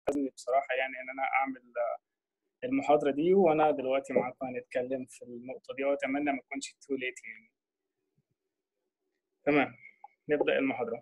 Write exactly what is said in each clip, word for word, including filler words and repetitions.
بصراحة يعني إن أنا أعمل المحاضرة دي، وأنا دلوقتي معاكم هنتكلم في النقطة دي، وأتمنى ما تكونش too late يعني. تمام، نبدأ المحاضرة.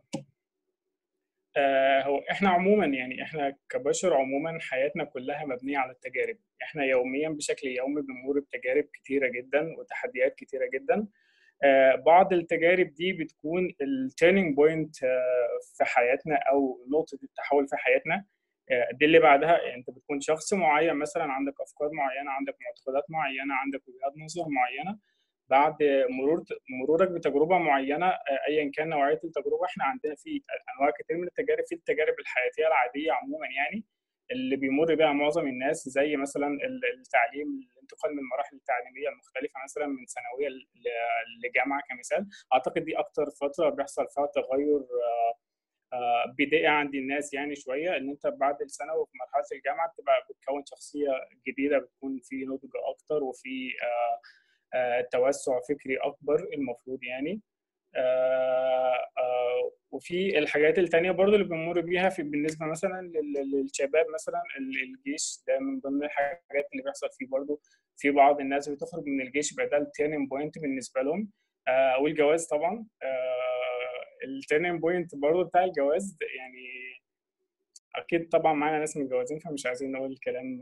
آه هو إحنا عموما يعني إحنا كبشر عموما حياتنا كلها مبنية على التجارب. إحنا يوميا بشكل يومي بنمر بتجارب كتيرة جدا وتحديات كتيرة جدا. آه بعض التجارب دي بتكون التيرنينج بوينت في حياتنا أو نقطة التحول في حياتنا. دي اللي بعدها يعني انت بتكون شخص معين، مثلا عندك افكار معينه، عندك معتقدات معينه، عندك وجهات نظر معينه. بعد مرور مرورك بتجربه معينه ايا كان نوعيه التجربه، احنا عندنا في انواع كتير من التجارب. في التجارب الحياتيه العاديه عموما يعني اللي بيمر بها معظم الناس، زي مثلا التعليم، الانتقال من المراحل التعليميه المختلفه مثلا من ثانويه لجامعه كمثال. اعتقد دي اكتر فتره بيحصل فيها تغير بدائي عند الناس يعني شويه، ان انت بعد الثانوي وفي مرحله الجامعه بتبقى بتكون شخصيه جديده، بتكون في نضج اكتر وفي آآ آآ توسع فكري اكبر المفروض يعني. آآ آآ وفي الحاجات الثانيه برضو اللي بنمر بيها في بالنسبه مثلا للشباب، مثلا الجيش ده من ضمن الحاجات اللي بيحصل فيه برضو. في بعض الناس بتخرج من الجيش يبقى ده التيرنينج بوينت بالنسبه لهم. والجواز طبعا التيرنينج بوينت برضه بتاع الجواز يعني. اكيد طبعا معانا ناس متجوزين، فمش عايزين نقول كلام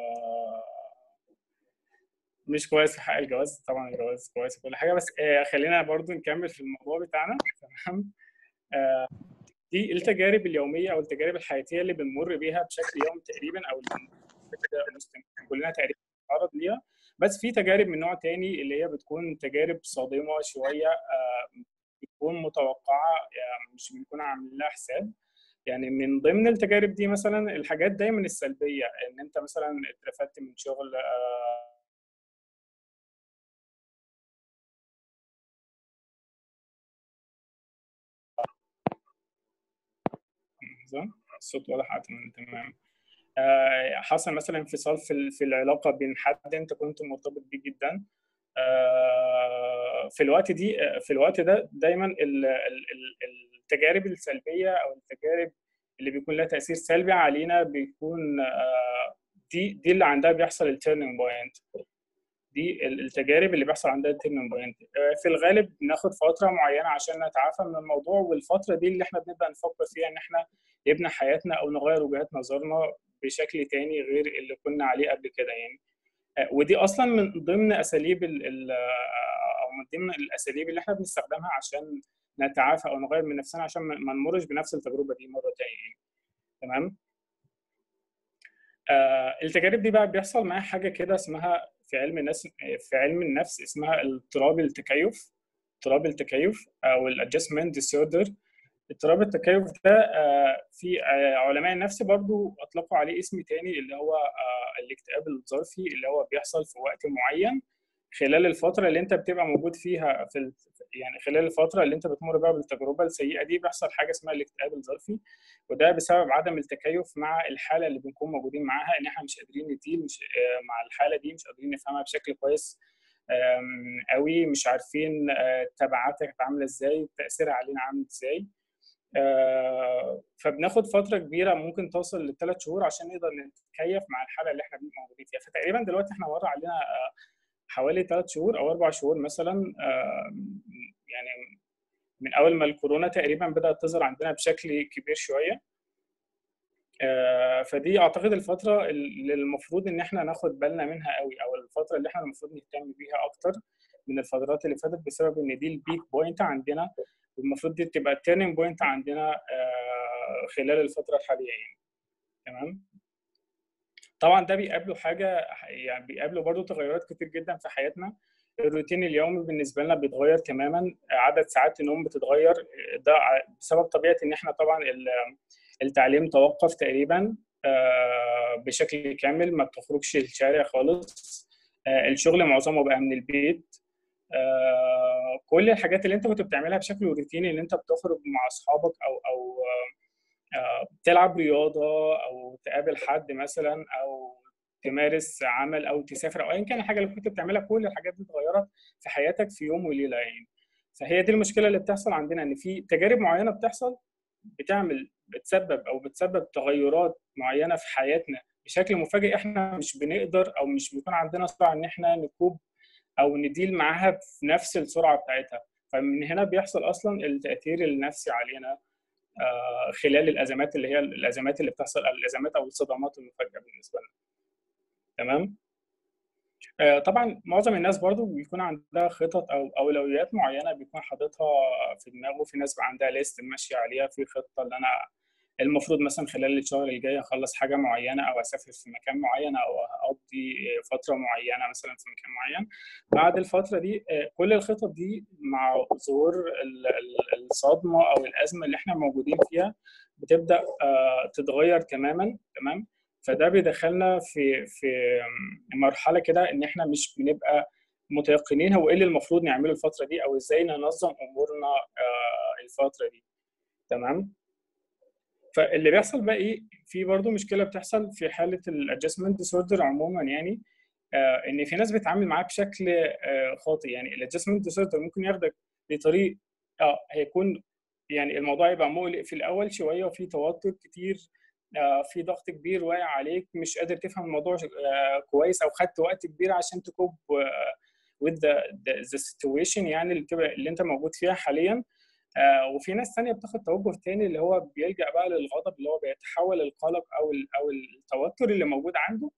مش كويس في حق الجواز. طبعا الجواز كويس وكل حاجه، بس خلينا برضه نكمل في الموضوع بتاعنا. تمام. دي التجارب اليوميه او التجارب الحياتيه اللي بنمر بيها بشكل يومي تقريبا، او كلنا تقريبا بنتعرض ليها. بس في تجارب من نوع تاني اللي هي بتكون تجارب صادمه شويه، بتكون متوقعه، يعني مش بنكون عاملين لها حساب. يعني من ضمن التجارب دي مثلا الحاجات دايما السلبيه، ان انت مثلا اترفدت من شغل، الصوت واضح. تمام. حصل مثلا انفصال في في العلاقه بين حد انت كنت مرتبط بيه جدا. في الوقت دي في الوقت ده دايما التجارب السلبيه او التجارب اللي بيكون لها تاثير سلبي علينا بيكون دي دي اللي عندها بيحصل التيرنينج بوينت. دي التجارب اللي بيحصل عندها التيرنينج بوينت. في الغالب بناخد فتره معينه عشان نتعافى من الموضوع، والفتره دي اللي احنا بنبدا نفكر فيها ان احنا نبني حياتنا او نغير وجهات نظرنا بشكل تاني غير اللي كنا عليه قبل كده يعني. ودي اصلا من ضمن اساليب ال او من ضمن الاساليب اللي احنا بنستخدمها عشان نتعافى او نغير من نفسنا، عشان ما نمرش بنفس التجربه دي مره تانية يعني. تمام. آه التجارب دي بقى بيحصل معاها حاجه كده اسمها في علم النفس في علم النفس اسمها اضطراب التكيف. اضطراب التكيف او الادجستمنت ديسوردر. اضطراب التكيف ده آه في آه علماء النفس برضو اطلقوا عليه اسم تاني، اللي هو آه الاكتئاب الظرفي، اللي هو بيحصل في وقت معين خلال الفتره اللي انت بتبقى موجود فيها في يعني خلال الفتره اللي انت بتمر بيها بالتجربه السيئه دي، بيحصل حاجه اسمها الاكتئاب الظرفي. وده بسبب عدم التكيف مع الحاله اللي بنكون موجودين معاها، ان احنا مش قادرين نديل مش مع الحاله دي، مش قادرين نفهمها بشكل كويس قوي، مش عارفين تبعاتها عامله ازاي، تاثيرها علينا عامل ازاي. فبناخد فتره كبيره ممكن توصل لثلاث شهور عشان نقدر نتكيف مع الحاله اللي احنا موجودين فيها. فتقريبا دلوقتي احنا مر علينا حوالي ثلاث شهور او اربع شهور مثلا، يعني من اول ما الكورونا تقريبا بدات تظهر عندنا بشكل كبير شويه. فدي اعتقد الفتره اللي المفروض ان احنا ناخد بالنا منها قوي، او الفتره اللي احنا المفروض نهتم بيها اكتر من الفترات اللي فاتت، بسبب ان دي البيك بوينت عندنا، والمفروض دي تبقى التيرنينج بوينت عندنا خلال الفتره الحاليه يعني. تمام. طبعا ده بيقابله حاجه، يعني بيقابله برضو تغيرات كتير جدا في حياتنا. الروتين اليومي بالنسبه لنا بيتغير تماما، عدد ساعات النوم بتتغير، ده بسبب طبيعه ان احنا طبعا التعليم توقف تقريبا بشكل كامل، ما بتخرجش الشارع خالص. الشغل معظمه بقى من البيت. كل الحاجات اللي انت كنت بتعملها بشكل روتيني، ان انت بتخرج مع اصحابك او او بتلعب رياضه او تقابل حد مثلا او تمارس عمل او تسافر او ايا كان الحاجه اللي كنت بتعملها، كل الحاجات دي اتغيرت في حياتك في يوم وليله يعني. فهي دي المشكله اللي بتحصل عندنا، ان في تجارب معينه بتحصل بتعمل بتسبب او بتسبب تغيرات معينه في حياتنا بشكل مفاجئ، احنا مش بنقدر او مش بيكون عندنا سرعه ان احنا نكوب او نديل معاها في نفس السرعه بتاعتها. فمن هنا بيحصل اصلا التاثير النفسي علينا خلال الازمات اللي هي الازمات اللي بتحصل، الازمات او الصدمات المفاجئه بالنسبه لنا. تمام. طبعا معظم الناس برضو بيكون عندها خطط او اولويات معينه بيكون حاططها في دماغه. في ناس بقى عندها ليست ماشيه عليها في خطه، اللي انا المفروض مثلا خلال الشهر الجاي اخلص حاجه معينه، او اسافر في مكان معين، او اقضي فتره معينه مثلا في مكان معين. بعد الفتره دي كل الخطط دي مع ظهور الصدمه او الازمه اللي احنا موجودين فيها بتبدا تتغير تماما. تمام. فده بيدخلنا في في مرحله كده ان احنا مش بنبقى متيقنين هو ايه اللي المفروض نعمله الفتره دي، او ازاي ننظم امورنا الفتره دي. تمام. فاللي بيحصل بقى ايه، في برضه مشكله بتحصل في حاله الادجستمنت ديسوردر عموما، يعني آه ان في ناس بتتعامل معاه بشكل آه خاطئ. يعني الادجستمنت ديسوردر ممكن ياخدك لطريق اه هيكون يعني الموضوع يبقى مقلق في الاول شويه، وفي توتر كتير، آه في ضغط كبير واقع عليك، مش قادر تفهم الموضوع آه كويس، او خدت وقت كبير عشان تكوب with the, the, the situation يعني اللي, اللي انت موجود فيها حاليا. آه وفي ناس ثانيه بتاخد توجه تاني اللي هو بيلجأ بقى للغضب، اللي هو بيتحول القلق او او التوتر اللي موجود عنده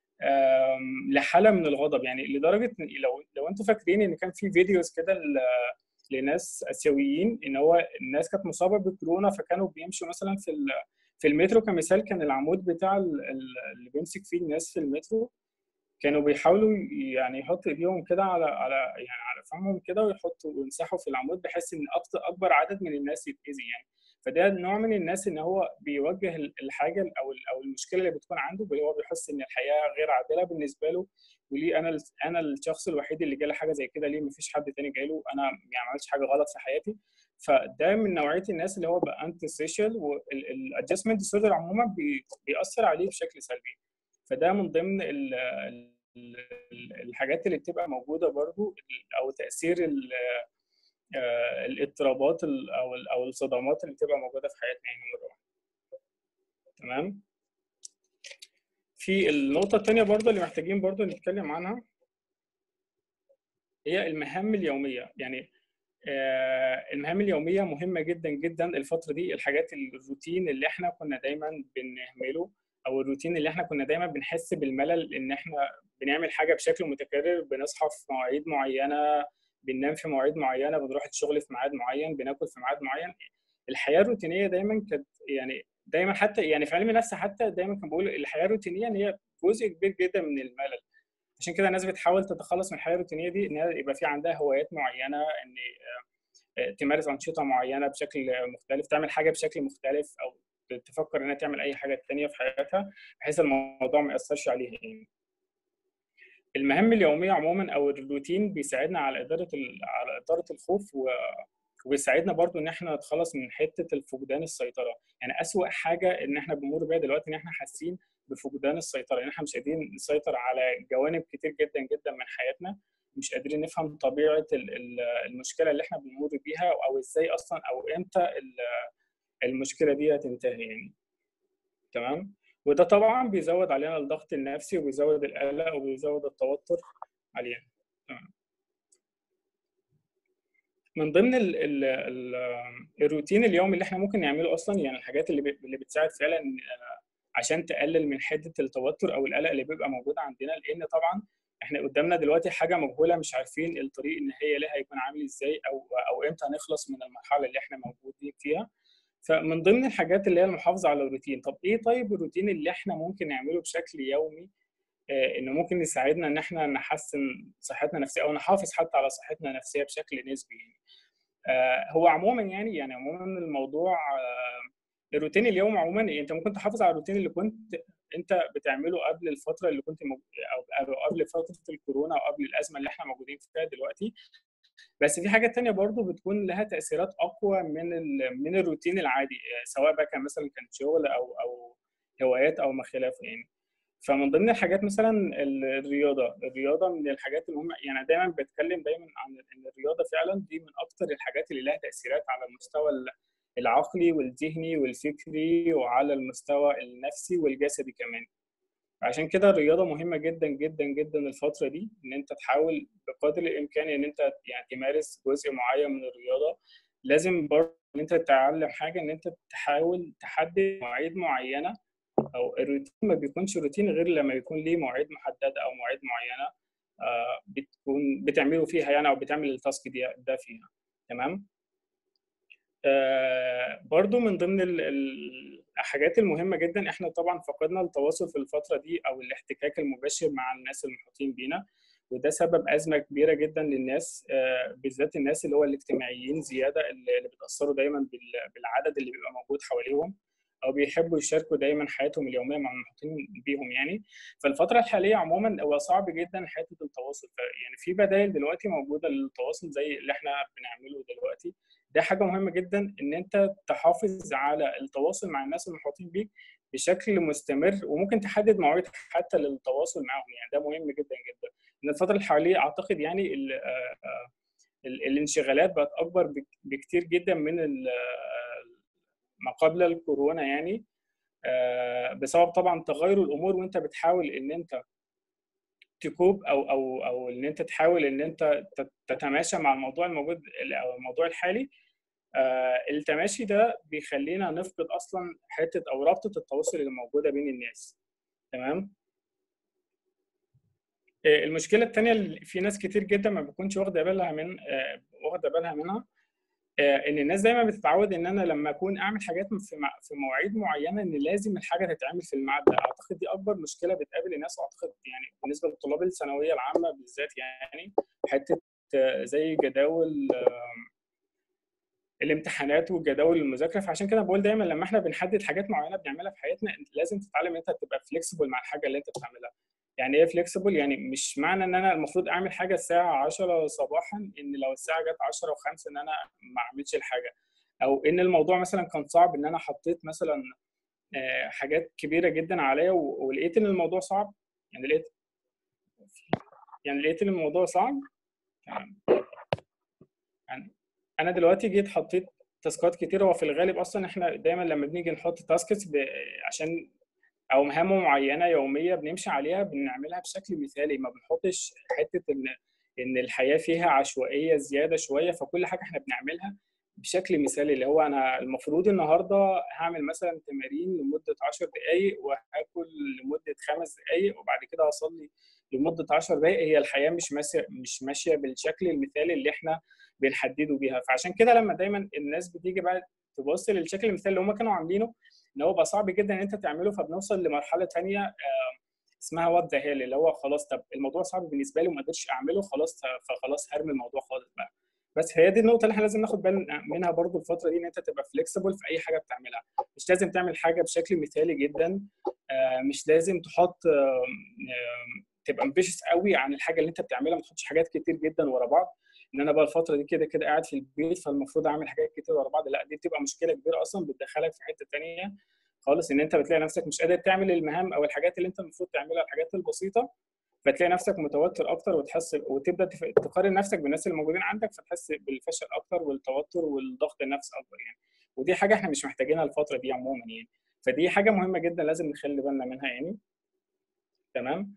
لحاله من الغضب. يعني لدرجه لو لو انتم فاكرين ان كان في فيديوز كده لناس اسيويين ان هو الناس كانت مصابه بكورونا، فكانوا بيمشوا مثلا في في المترو كمثال، كان العمود بتاع اللي بيمسك فيه الناس في المترو كانوا بيحاولوا يعني يحطوا ايديهم كده على على يعني على فمهم كده، ويحطوا ويمسحوا في العمود بحيث ان اكبر عدد من الناس يتاذي يعني. فده نوع من الناس ان هو بيوجه الحاجه او او المشكله اللي بتكون عنده، هو بيحس ان الحياه غير عادله بالنسبه له، وليه انا انا الشخص الوحيد اللي جاله حاجه زي كده، ليه مفيش حد تاني جاله، انا ما عملتش حاجه غلط في حياتي. فده من نوعيه الناس اللي هو بقى انتي سوشيال، والادجستمنت ديسوردر عموما بيأثر عليه بشكل سلبي. فده من ضمن ال الحاجات اللي بتبقى موجوده برضو، او تاثير الاضطرابات او او الصدمات اللي بتبقى موجوده في حياتنا يعني مره واحده. تمام. في النقطه الثانيه برضو اللي محتاجين برضو نتكلم عنها هي المهام اليوميه. يعني المهام اليوميه مهمه جدا جدا الفتره دي. الحاجات الروتين اللي احنا كنا دايما بنهمله، او الروتين اللي احنا كنا دايما بنحس بالملل ان احنا بنعمل حاجه بشكل متكرر، بنصحى في مواعيد معينه، بننام في مواعيد معينه، بنروح الشغل في ميعاد معين، بناكل في ميعاد معين. الحياه الروتينيه دايما كانت يعني دايما حتى يعني في علم النفس حتى دايما كان بيقول الحياه الروتينيه ان هي جزء كبير جدا من الملل. عشان كده الناس بتحاول تتخلص من الحياه الروتينيه دي، ان يبقى في عندها هوايات معينه، ان تمارس انشطه معينه بشكل مختلف، تعمل حاجه بشكل مختلف، او تفكر انها تعمل اي حاجه ثانيه في حياتها بحيث الموضوع ما ياثرش عليها يعني. المهام اليوميه عموما او الروتين بيساعدنا على اداره على اداره الخوف، و وبيساعدنا برضو ان احنا نتخلص من حته الفقدان السيطره. يعني اسوأ حاجه ان احنا بنمر بيها دلوقتي ان احنا حاسين بفقدان السيطره، ان يعني احنا مش قادرين نسيطر على جوانب كتير جدا جدا من حياتنا، مش قادرين نفهم طبيعه المشكله اللي احنا بنمر بيها، او ازاي اصلا او امتى المشكله دي هتنتهي يعني. تمام. وده طبعا بيزود علينا الضغط النفسي، وبيزود القلق، وبيزود التوتر علينا. تمام. من ضمن ال ال ال الروتين اليومي اللي احنا ممكن نعمله اصلا، يعني الحاجات اللي اللي بتساعد فعلا عشان تقلل من حده التوتر او القلق اللي بيبقى موجود عندنا، لان طبعا احنا قدامنا دلوقتي حاجه مجهوله، مش عارفين الطريق النهائي لها هيكون عامل ازاي، او او امتى هنخلص من المرحله اللي احنا موجودين فيها. فمن ضمن الحاجات اللي هي المحافظه على الروتين. طب ايه طيب الروتين اللي احنا ممكن نعمله بشكل يومي آه انه ممكن يساعدنا ان احنا نحسن صحتنا النفسيه، او نحافظ حتى على صحتنا النفسيه بشكل نسبي يعني. آه هو عموما يعني يعني عموما الموضوع آه الروتين اليومي عموما، انت ممكن تحافظ على الروتين اللي كنت انت بتعمله قبل الفتره اللي كنت مو... او قبل فتره الكورونا، او قبل الازمه اللي احنا موجودين فيها دلوقتي. بس في حاجات تانية برضو بتكون لها تأثيرات أقوى من من الروتين العادي، سواء بقى كان مثلا كان شغل أو أو هوايات أو ما خلافه يعني. فمن ضمن الحاجات مثلا الرياضة. الرياضة من الحاجات المهمة، يعني دايما بتكلم دايما عن إن الرياضة فعلا دي من أكتر الحاجات اللي لها تأثيرات على المستوى العقلي والذهني والفكري وعلى المستوى النفسي والجسدي كمان. عشان كده الرياضة مهمة جدا جدا جدا الفترة دي، إن أنت تحاول بقدر الإمكان إن أنت يعني تمارس جزء معين من الرياضة. لازم برضه إن أنت تتعلم حاجة، إن أنت تحاول تحدد مواعيد معينة، أو الروتين ما بيكونش روتين غير لما يكون ليه مواعيد محددة أو مواعيد معينة آه، بتكون بتعمله فيها يعني، أو بتعمل التاسك دي ده فيها. تمام. آه، برضو من ضمن ال- ال- الحاجات المهمة جدا، احنا طبعا فقدنا التواصل في الفترة دي او الاحتكاك المباشر مع الناس المحيطين بينا، وده سبب أزمة كبيرة جدا للناس، آه، بالذات الناس اللي هو الاجتماعيين زيادة، اللي اللي بيتأثروا دايما بال- بالعدد اللي بيبقى موجود حواليهم، او بيحبوا يشاركوا دايما حياتهم اليوميه مع المحيطين بيهم يعني. فالفتره الحاليه عموما هو صعب جدا حته التواصل، ف- يعني في بدائل دلوقتي موجوده للتواصل زي اللي احنا بنعمله دلوقتي. ده حاجه مهمه جدا ان انت تحافظ على التواصل مع الناس المحيطين بيك بشكل مستمر، وممكن تحدد مواعيد حتى للتواصل معهم، يعني ده مهم جدا جدا. ان الفتره الحاليه اعتقد يعني ال- آه، آه، ال- الانشغالات بقت اكبر بك- بكتير جدا من ال- آه، ما قبل الكورونا يعني، آه، بسبب طبعا تغير الامور، وانت بتحاول ان انت تكوب او او او ان انت تحاول ان انت تت- تتماشى مع الموضوع الموجود او الموضوع الحالي. آه، التماشي ده بيخلينا نفقد اصلا حته او رابطه التواصل اللي موجوده بين الناس. تمام. آه، المشكله الثانيه اللي في ناس كتير جدا ما بتكونش واخده بالها من آه، واخده بالها منها، آه، ان الناس دايما بتتعود ان انا لما اكون اعمل حاجات في مع- في مواعيد معينه ان لازم الحاجه تتعمل في الميعاد ده. اعتقد دي اكبر مشكله بتقابل الناس، واعتقد يعني بالنسبه لطلاب الثانويه العامه بالذات يعني، حته آه، زي جداول آه، الامتحانات وجداول المذاكره. فعشان كده بقول دايما لما احنا بنحدد حاجات معينه بنعملها في حياتنا، انت لازم تتعلم انت تبقى فليكسبل مع الحاجه اللي انت بتعملها. يعني ايه فليكسبل؟ يعني مش معنى ان انا المفروض اعمل حاجه الساعه عشرة صباحا ان لو الساعه جت عشرة و5 ان انا ما اعملش الحاجه، او ان الموضوع مثلا كان صعب ان انا حطيت مثلا آه، حاجات كبيره جدا عليا و- ولقيت ان الموضوع صعب. يعني لقيت يعني لقيت ان الموضوع صعب. تمام. يعني انا دلوقتي جيت حطيت تاسكات كتير. هو في الغالب اصلا احنا دايما لما بنيجي نحط تاسكس ب... عشان او مهام معينه يوميه بنمشي عليها بنعملها بشكل مثالي، ما بنحطش حته ان ان الحياه فيها عشوائيه زياده شويه، فكل حاجه احنا بنعملها بشكل مثالي، اللي هو انا المفروض النهارده هعمل مثلا تمارين لمده عشر دقائق، وهاكل لمده خمس دقائق، وبعد كده هصلي لمده عشر دقائق. هي الحياه مش ماشيه مش ماشيه بالشكل المثالي اللي احنا بنحدده بيها. فعشان كده لما دايما الناس بتيجي بقى تبص للشكل المثالي اللي هم كانوا عاملينه، ان هو بقى صعب جدا ان انت تعمله، فبنوصل لمرحله ثانيه اسمها وات ذا هيل، اللي هو خلاص طب الموضوع صعب بالنسبه لي وما قدرتش اعمله، خلاص فخلاص هرمي الموضوع خالص بقى. بس هي دي النقطه اللي احنا لازم ناخد بالنا منها برضو الفتره دي، ان انت تبقى فليكسيبل في اي حاجه بتعملها. مش لازم تعمل حاجه بشكل مثالي جدا، آه، مش لازم تحط آه، آه، تبقى امبيشس قوي عن الحاجه اللي انت بتعملها، ما تحطش حاجات كتير جدا ورا بعض. ان انا بقى الفتره دي كده كده قاعد في البيت فالمفروض اعمل حاجات كتير ورا بعض، لا دي بتبقى مشكله كبيره اصلا، بتدخلك في حته ثانيه خالص، ان انت بتلاقي نفسك مش قادر تعمل المهام او الحاجات اللي انت المفروض تعملها، الحاجات البسيطه، فتلاقي نفسك متوتر اكتر، وتحس وتبدا تقارن نفسك بالناس اللي موجودين عندك، فتحس بالفشل اكتر والتوتر والضغط النفسي اكبر يعني. ودي حاجه احنا مش محتاجينها الفتره دي عموما يعني. فدي حاجه مهمه جدا لازم نخلي بالنا منها يعني. تمام.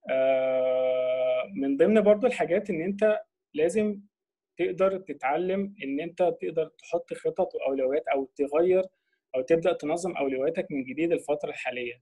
آه من ضمن برضو الحاجات ان انت لازم تقدر تتعلم ان انت تقدر تحط خطط واولويات، او تغير او تبدا تنظم اولوياتك من جديد الفتره الحاليه.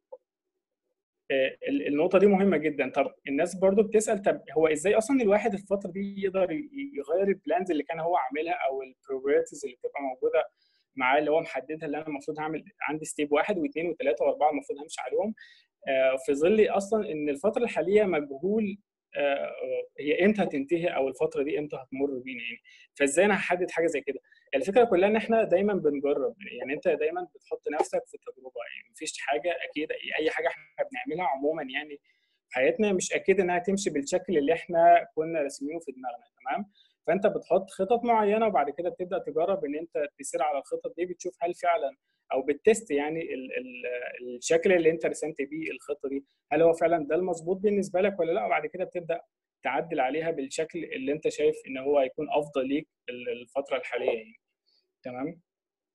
آه، النقطة دي مهمة جدا. طب الناس برضو بتسأل طب هو ازاي اصلا الواحد الفترة دي يقدر يغير البلانز اللي كان هو عاملها، او البروجريسز اللي بتبقى موجودة معاه، اللي هو محددها، اللي انا المفروض هعمل عندي ستيب واحد واثنين وثلاثة واربعة المفروض همشي عليهم، آه، في ظل اصلا ان الفتره الحاليه مجهول آه، هي امتى هتنتهي، او الفتره دي امتى هتمر بينا يعني. فازاي انا هحدد حاجه زي كده؟ الفكره كلها ان احنا دايما بنجرب، يعني انت دايما بتحط نفسك في التجربه، يعني مفيش حاجه اكيد، اي حاجه احنا بنعملها عموما يعني في حياتنا مش اكيد انها تمشي بالشكل اللي احنا كنا راسمينه في دماغنا. تمام. فانت بتحط خطط معينه، وبعد كده بتبدا تجرب ان انت تسير على الخطط دي، بتشوف هل فعلا او بالتست يعني ال ال الشكل اللي انت رسمت بيه الخطه دي، هل هو فعلا ده المظبوط بالنسبه لك ولا لا، وبعد كده بتبدا تعدل عليها بالشكل اللي انت شايف ان هو هيكون افضل ليك الفتره الحاليه يعني. تمام.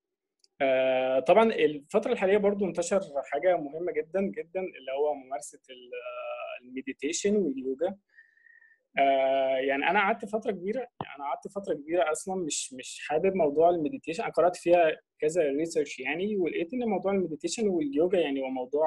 آه، طبعا الفترة الحالية برضو انتشر حاجة مهمة جدا جدا، اللي هو ممارسة المديتيشن واليوجا. آه، يعني انا قعدت فترة كبيرة يعني انا قعدت فترة كبيرة اصلا مش مش حابب موضوع المديتيشن. انا قرأت فيها كذا ريسيرش يعني، ولقيت ان موضوع المديتيشن واليوجا يعني هو موضوع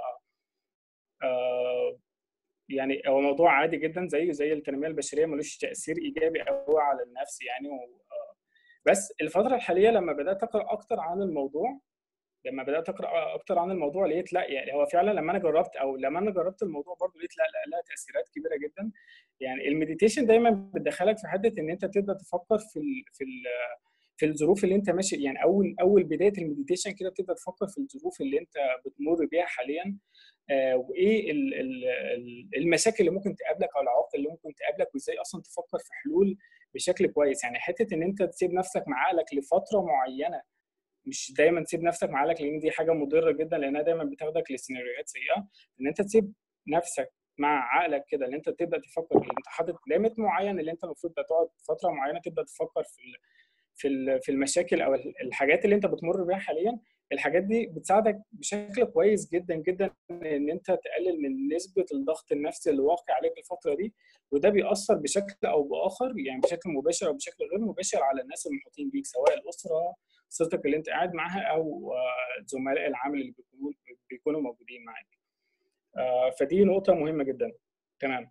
آه، يعني هو موضوع عادي جدا زيه زي التنمية البشرية، ملوش تأثير إيجابي قوي على النفس يعني و... بس الفترة الحالية لما بدأت أقرأ أكتر عن الموضوع لما بدات اقرا اكتر عن الموضوع لقيت لا، يعني هو فعلا لما انا جربت او لما انا جربت الموضوع برضه لقيت لا لا لها تاثيرات كبيره جدا. يعني المديتيشن دايما بتدخلك في حته ان انت تبدا تفكر في ال في ال في الظروف اللي انت ماشي، يعني اول اول بدايه المديتيشن كده بتبدا تفكر في الظروف اللي انت بتمر بيها حاليا. آه، وايه ال- ال- ال- المشاكل اللي ممكن تقابلك او العوائق اللي ممكن تقابلك، وازاي اصلا تفكر في حلول بشكل كويس. يعني حته ان انت تسيب نفسك مع عقلك لفتره معينه، مش دايما تسيب نفسك مع عقلك، لان دي حاجه مضره جدا، لانها دايما بتاخدك لسيناريوهات سيئه. ان انت تسيب نفسك مع عقلك كده، ان انت تبدا تفكر، ان انت حاطط ليميت معين اللي انت المفروض تقعد فتره معينه تبدا تفكر في ال- في ال- في المشاكل او الحاجات اللي انت بتمر بيها حاليا. الحاجات دي بتساعدك بشكل كويس جدا جدا ان انت تقلل من نسبه الضغط النفسي اللي واقع عليك الفتره دي. وده بيأثر بشكل او باخر، يعني بشكل مباشر او بشكل غير مباشر، على الناس المحيطين بيك، سواء الاسره، صورتك اللي انت قاعد معاها، او آه، زملاء العمل اللي بيكونوا بيكونوا موجودين معاك. آه، فدي نقطة مهمة جدا. تمام.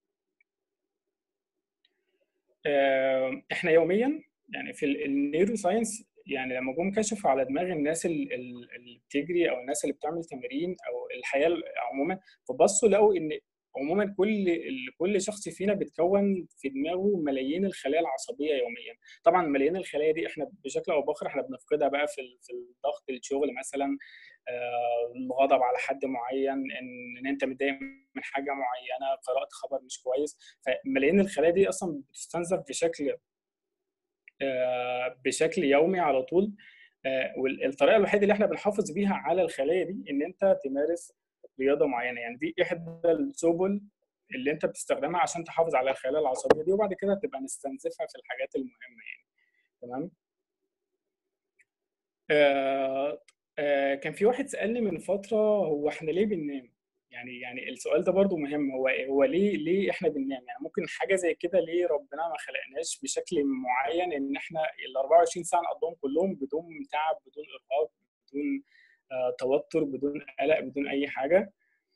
آه، احنا يوميا يعني في النيورو ساينس، يعني لما جم كشفوا على دماغ الناس ال- ال- اللي بتجري او الناس اللي بتعمل تمارين او الحياه عموما، فبصوا لقوا ان عموما كل ال- كل شخص فينا بتكون في دماغه ملايين الخلايا العصبيه يوميا. طبعا ملايين الخلايا دي احنا بشكل او باخر احنا بنفقدها بقى في ال- في الضغط الشغل مثلا، آه، الغضب على حد معين، ان ان انت متضايق من حاجه معينه، قرات خبر مش كويس. فملايين الخلايا دي اصلا بتستنزف بشكل آه، بشكل يومي على طول. آه، والطريقه الوحيده اللي احنا بنحافظ بيها على الخلايا دي ان انت تمارس رياضه معينه. يعني دي احدى السبل اللي انت بتستخدمها عشان تحافظ على الخلايا العصبيه دي، وبعد كده تبقى نستنزفها في الحاجات المهمه يعني. تمام. آه آه كان في واحد سألني من فترة، هو احنا ليه بننام؟ يعني يعني السؤال ده برضو مهم. هو هو ليه ليه احنا بننام؟ يعني ممكن حاجة زي كده، ليه ربنا ما خلقناش بشكل معين ان احنا ال أربعة وعشرين ساعة نقضيهم كلهم بدون تعب، بدون إرهاق، بدون آه توتر، بدون قلق، بدون أي حاجة.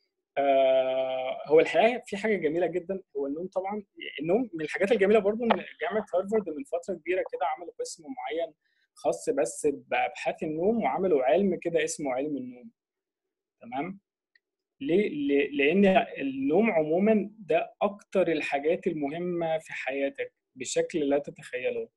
آه هو الحقيقة في حاجة جميلة جدا، هو النوم طبعا. النوم من الحاجات الجميلة برضو ان جامعة هارفارد من فترة كبيرة كده عملوا قسم معين خاص بس بابحاث النوم، وعملوا علم كده اسمه علم النوم. تمام. ليه؟ ليه؟ لان النوم عموما ده اكتر الحاجات المهمه في حياتك بشكل لا تتخيله.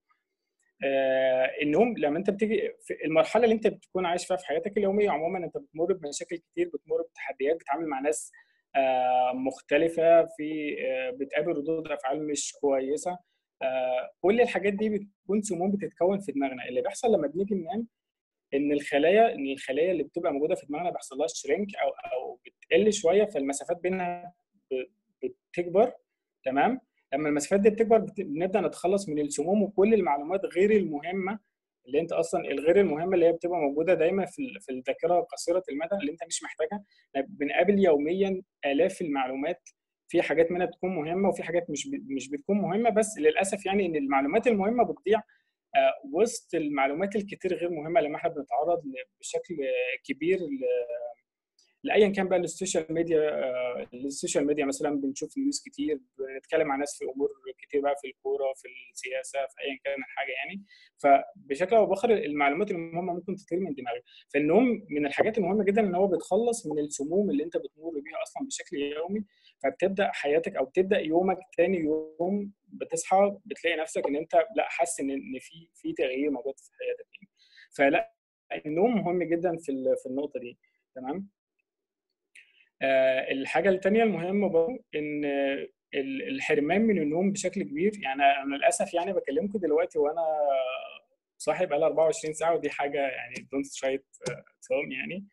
آه النوم لما انت بتيجي في المرحله اللي انت بتكون عايش فيها في حياتك اليوميه عموما، انت بتمر بمشاكل كتير، بتمر بتحديات، بتتعامل مع ناس آه مختلفه، في آه بتقابل ردود افعال مش كويسه. آه كل الحاجات دي بتكون سموم بتتكون في دماغنا. اللي بيحصل لما بنيجي ننام ان الخلايا ان الخلايا اللي بتبقى موجوده في دماغنا بيحصل لها شرينك او او بتقل شويه، فالمسافات بينها ب- بتكبر. تمام. لما المسافات دي بتكبر بت- بنبدا نتخلص من السموم وكل المعلومات غير المهمه، اللي انت اصلا الغير المهمه اللي هي بتبقى موجوده دايما في ال- في الذاكره قصيره المدى اللي انت مش محتاجها. بنقابل يوميا الاف المعلومات، في حاجات منها بتكون مهمه وفي حاجات مش ب- مش بتكون مهمه، بس للاسف يعني ان المعلومات المهمه بتضيع آه، وسط المعلومات الكتير غير مهمه لما احنا بنتعرض ل- بشكل كبير لايا كان بقى السوشيال ميديا. آه، السوشيال ميديا مثلا بنشوف نيوز كتير، بنتكلم مع ناس في امور كتير بقى، في الكوره، في السياسه، في ايا كان الحاجه يعني. فبشكل او باخر المعلومات المهمه ممكن تطير من دماغك. فالنوم من الحاجات المهمه جدا ان هو بيتخلص من السموم اللي انت بتمر بيها اصلا بشكل يومي. فبتبدا حياتك او بتبدا يومك تاني يوم بتصحى بتلاقي نفسك ان انت لا حاسس ان ان في في تغيير موجود في حياتك يعني. فلا، النوم مهم جدا في ال- في النقطه دي. تمام. آه، الحاجة التانية المهمة برضه إن ال- الحرمان من النوم بشكل كبير. يعني أنا للأسف يعني بكلمكم دلوقتي وأنا صاحي بقالي أربعة وعشرين ساعة، ودي حاجة يعني دونت تراي توم يعني.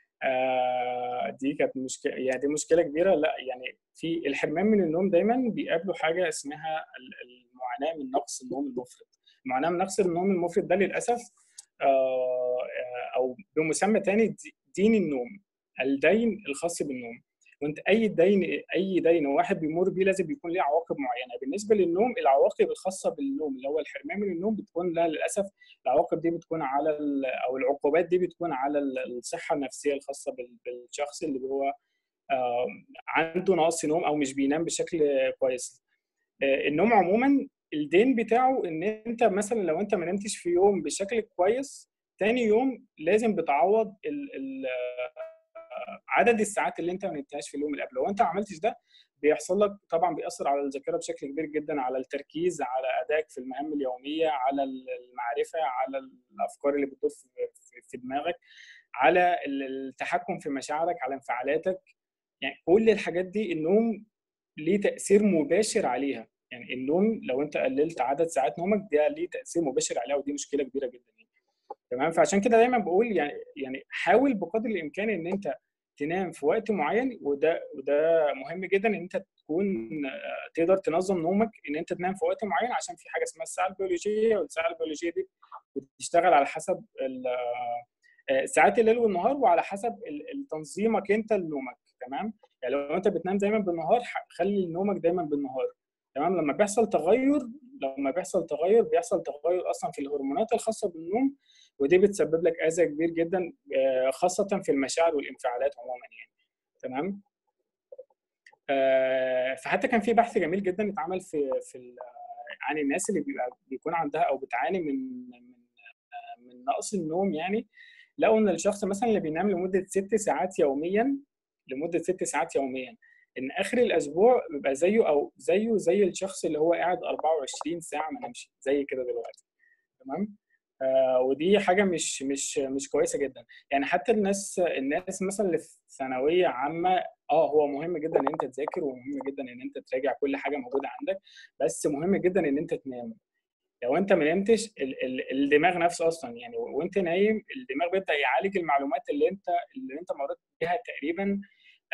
آه، دي كانت مشكلة، يعني دي مشكلة كبيرة. لا يعني في الحرمان من النوم دايما بيقابله حاجة اسمها ال- المعاناة من نقص النوم المفرط. المعاناة من نقص النوم المفرط ده للأسف آه، او بمسمى تاني دين النوم، الدين الخاص بالنوم. وانت اي دين اي دين واحد بيمر بيه لازم بيكون ليه عواقب معينه. بالنسبه للنوم، العواقب الخاصه بالنوم اللي هو الحرمان من النوم بتكون لا للاسف العواقب دي بتكون على او العقوبات دي بتكون على الصحه النفسيه الخاصه بالشخص اللي هو عنده نقص نوم او مش بينام بشكل كويس. النوم عموما الدين بتاعه ان انت مثلا لو انت ما نمتش في يوم بشكل كويس، تاني يوم لازم بتعوض ال ال عدد الساعات اللي انت ما نمتهاش في اليوم اللي قبله. لو انت ما عملتش ده بيحصل لك طبعا، بيأثر على الذاكره بشكل كبير جدا، على التركيز، على ادائك في المهام اليوميه، على المعرفه، على الافكار اللي بتدور في دماغك، على التحكم في مشاعرك، على انفعالاتك. يعني كل الحاجات دي النوم ليه تأثير مباشر عليها. يعني النوم لو انت قللت عدد ساعات نومك ده ليه تأثير مباشر عليها، ودي مشكله كبيره جدا يعني. تمام. فعشان كده دايما بقول يعني يعني حاول بقدر الامكان ان انت تنام في وقت معين، وده وده مهم جدا ان انت تكون تقدر تنظم نومك، ان انت تنام في وقت معين، عشان في حاجه اسمها الساعه البيولوجيه، والساعه البيولوجيه دي بتشتغل على حسب ساعات الليل والنهار، وعلى حسب تنظيمك انت لنومك. تمام. يعني لو انت بتنام دايما بالنهار، خلي نومك دايما بالنهار. تمام. لما بيحصل تغير لما بيحصل تغير بيحصل تغير اصلا في الهرمونات الخاصه بالنوم، ودي بتسبب لك اذى كبير جدا، خاصه في المشاعر والانفعالات عموما يعني. تمام. فحتى كان في بحث جميل جدا اتعمل في في عن الناس اللي بيبقى بيكون عندها او بتعاني من من من نقص النوم. يعني لقوا ان الشخص مثلا اللي بينام لمده ست ساعات يوميا لمده ست ساعات يوميا ان اخر الاسبوع بيبقى زيه او زيه زي الشخص اللي هو قاعد أربعة وعشرين ساعه ما نامش زي كده دلوقتي. تمام. آه ودي حاجه مش مش مش كويسه جدا. يعني حتى الناس الناس مثلا اللي في ثانويه عامه، اه هو مهم جدا ان انت تذاكر، ومهم جدا ان انت تراجع كل حاجه موجوده عندك، بس مهم جدا ان انت تنام. لو انت ما نمتش الدماغ نفسه اصلا يعني وانت نايم الدماغ بيبدا يعالج المعلومات اللي انت اللي انت مريت بيها تقريبا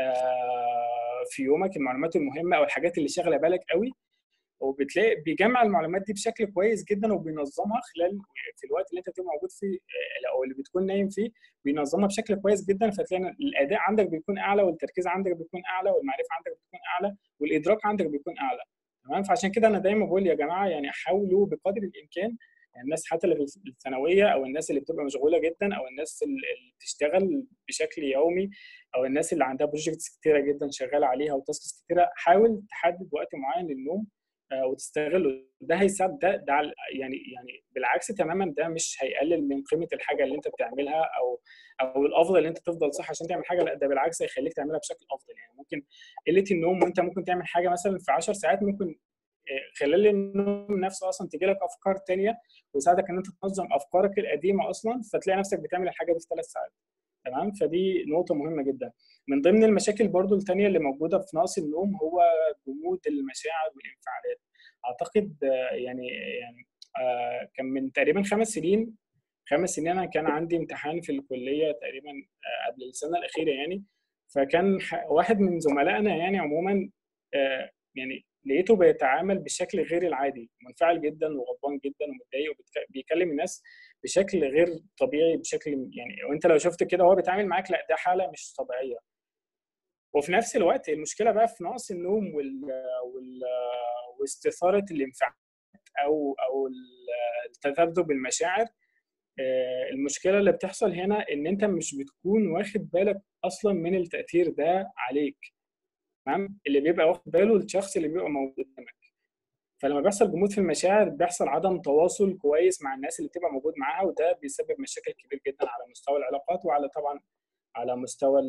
في يومك، المعلومات المهمه او الحاجات اللي شاغله بالك قوي، وبتلاقي بيجمع المعلومات دي بشكل كويس جدا وبينظمها خلال في الوقت اللي انت بتبقى موجود فيه او اللي بتكون نايم فيه، بينظمها بشكل كويس جدا. فتلاقي الاداء عندك بيكون اعلى، والتركيز عندك بيكون اعلى، والمعرفه عندك بتكون اعلى، والادراك عندك بيكون اعلى. تمام. فعشان كده انا دايما بقول يا جماعه يعني حاولوا بقدر الامكان، يعني الناس حتى اللي في الثانويه او الناس اللي بتبقى مشغوله جدا او الناس اللي بتشتغل بشكل يومي او الناس اللي عندها بروجكتس كتيره جدا شغاله عليها وتاسكس كتيره، حاول تحدد وقت معين للنوم وتستغله. ده هيساعد ده ده يعني يعني بالعكس تماما، ده مش هيقلل من قيمه الحاجه اللي انت بتعملها او او الافضل ان انت تفضل صح عشان تعمل حاجه. لا، ده بالعكس هيخليك تعملها بشكل افضل. يعني ممكن قله النوم وانت ممكن تعمل حاجه مثلا في عشر ساعات، ممكن خلال النوم نفسه اصلا تجي لك افكار ثانيه ويساعدك ان انت تنظم افكارك القديمه اصلا، فتلاقي نفسك بتعمل الحاجه دي في ثلاث ساعات. تمام. فدي نقطه مهمه جدا. من ضمن المشاكل برضو الثانيه اللي موجوده في نقص النوم هو جمود المشاعر والانفعالات. اعتقد يعني يعني كان من تقريبا خمس سنين خمس سنين انا كان عندي امتحان في الكليه تقريبا قبل السنه الاخيره يعني. فكان واحد من زملائنا يعني عموما يعني لقيته بيتعامل بشكل غير العادي، منفعل جدا وغضبان جدا ومتضايق وبيكلم الناس بشكل غير طبيعي، بشكل يعني وانت لو شفت كده وهو بيتعامل معاك لا ده حاله مش طبيعيه. وفي نفس الوقت المشكله بقى في نقص النوم وال, وال... واستثاره الانفعالات او او التذبذب المشاعر. المشكله اللي بتحصل هنا ان انت مش بتكون واخد بالك اصلا من التاثير ده عليك. تمام. اللي بيبقى واخد باله الشخص اللي بيبقى موجود قدامك. فلما بيحصل جمود في المشاعر بيحصل عدم تواصل كويس مع الناس اللي بتبقى موجود معاها، وده بيسبب مشاكل كبير جدا على مستوى العلاقات وعلى طبعا على مستوى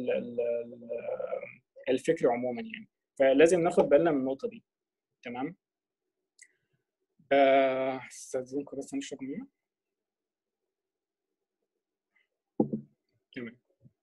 الفكر عموما يعني. فلازم ناخد بالنا من النقطه دي. تمام. استاذنكم بس نشرب ميه. تمام.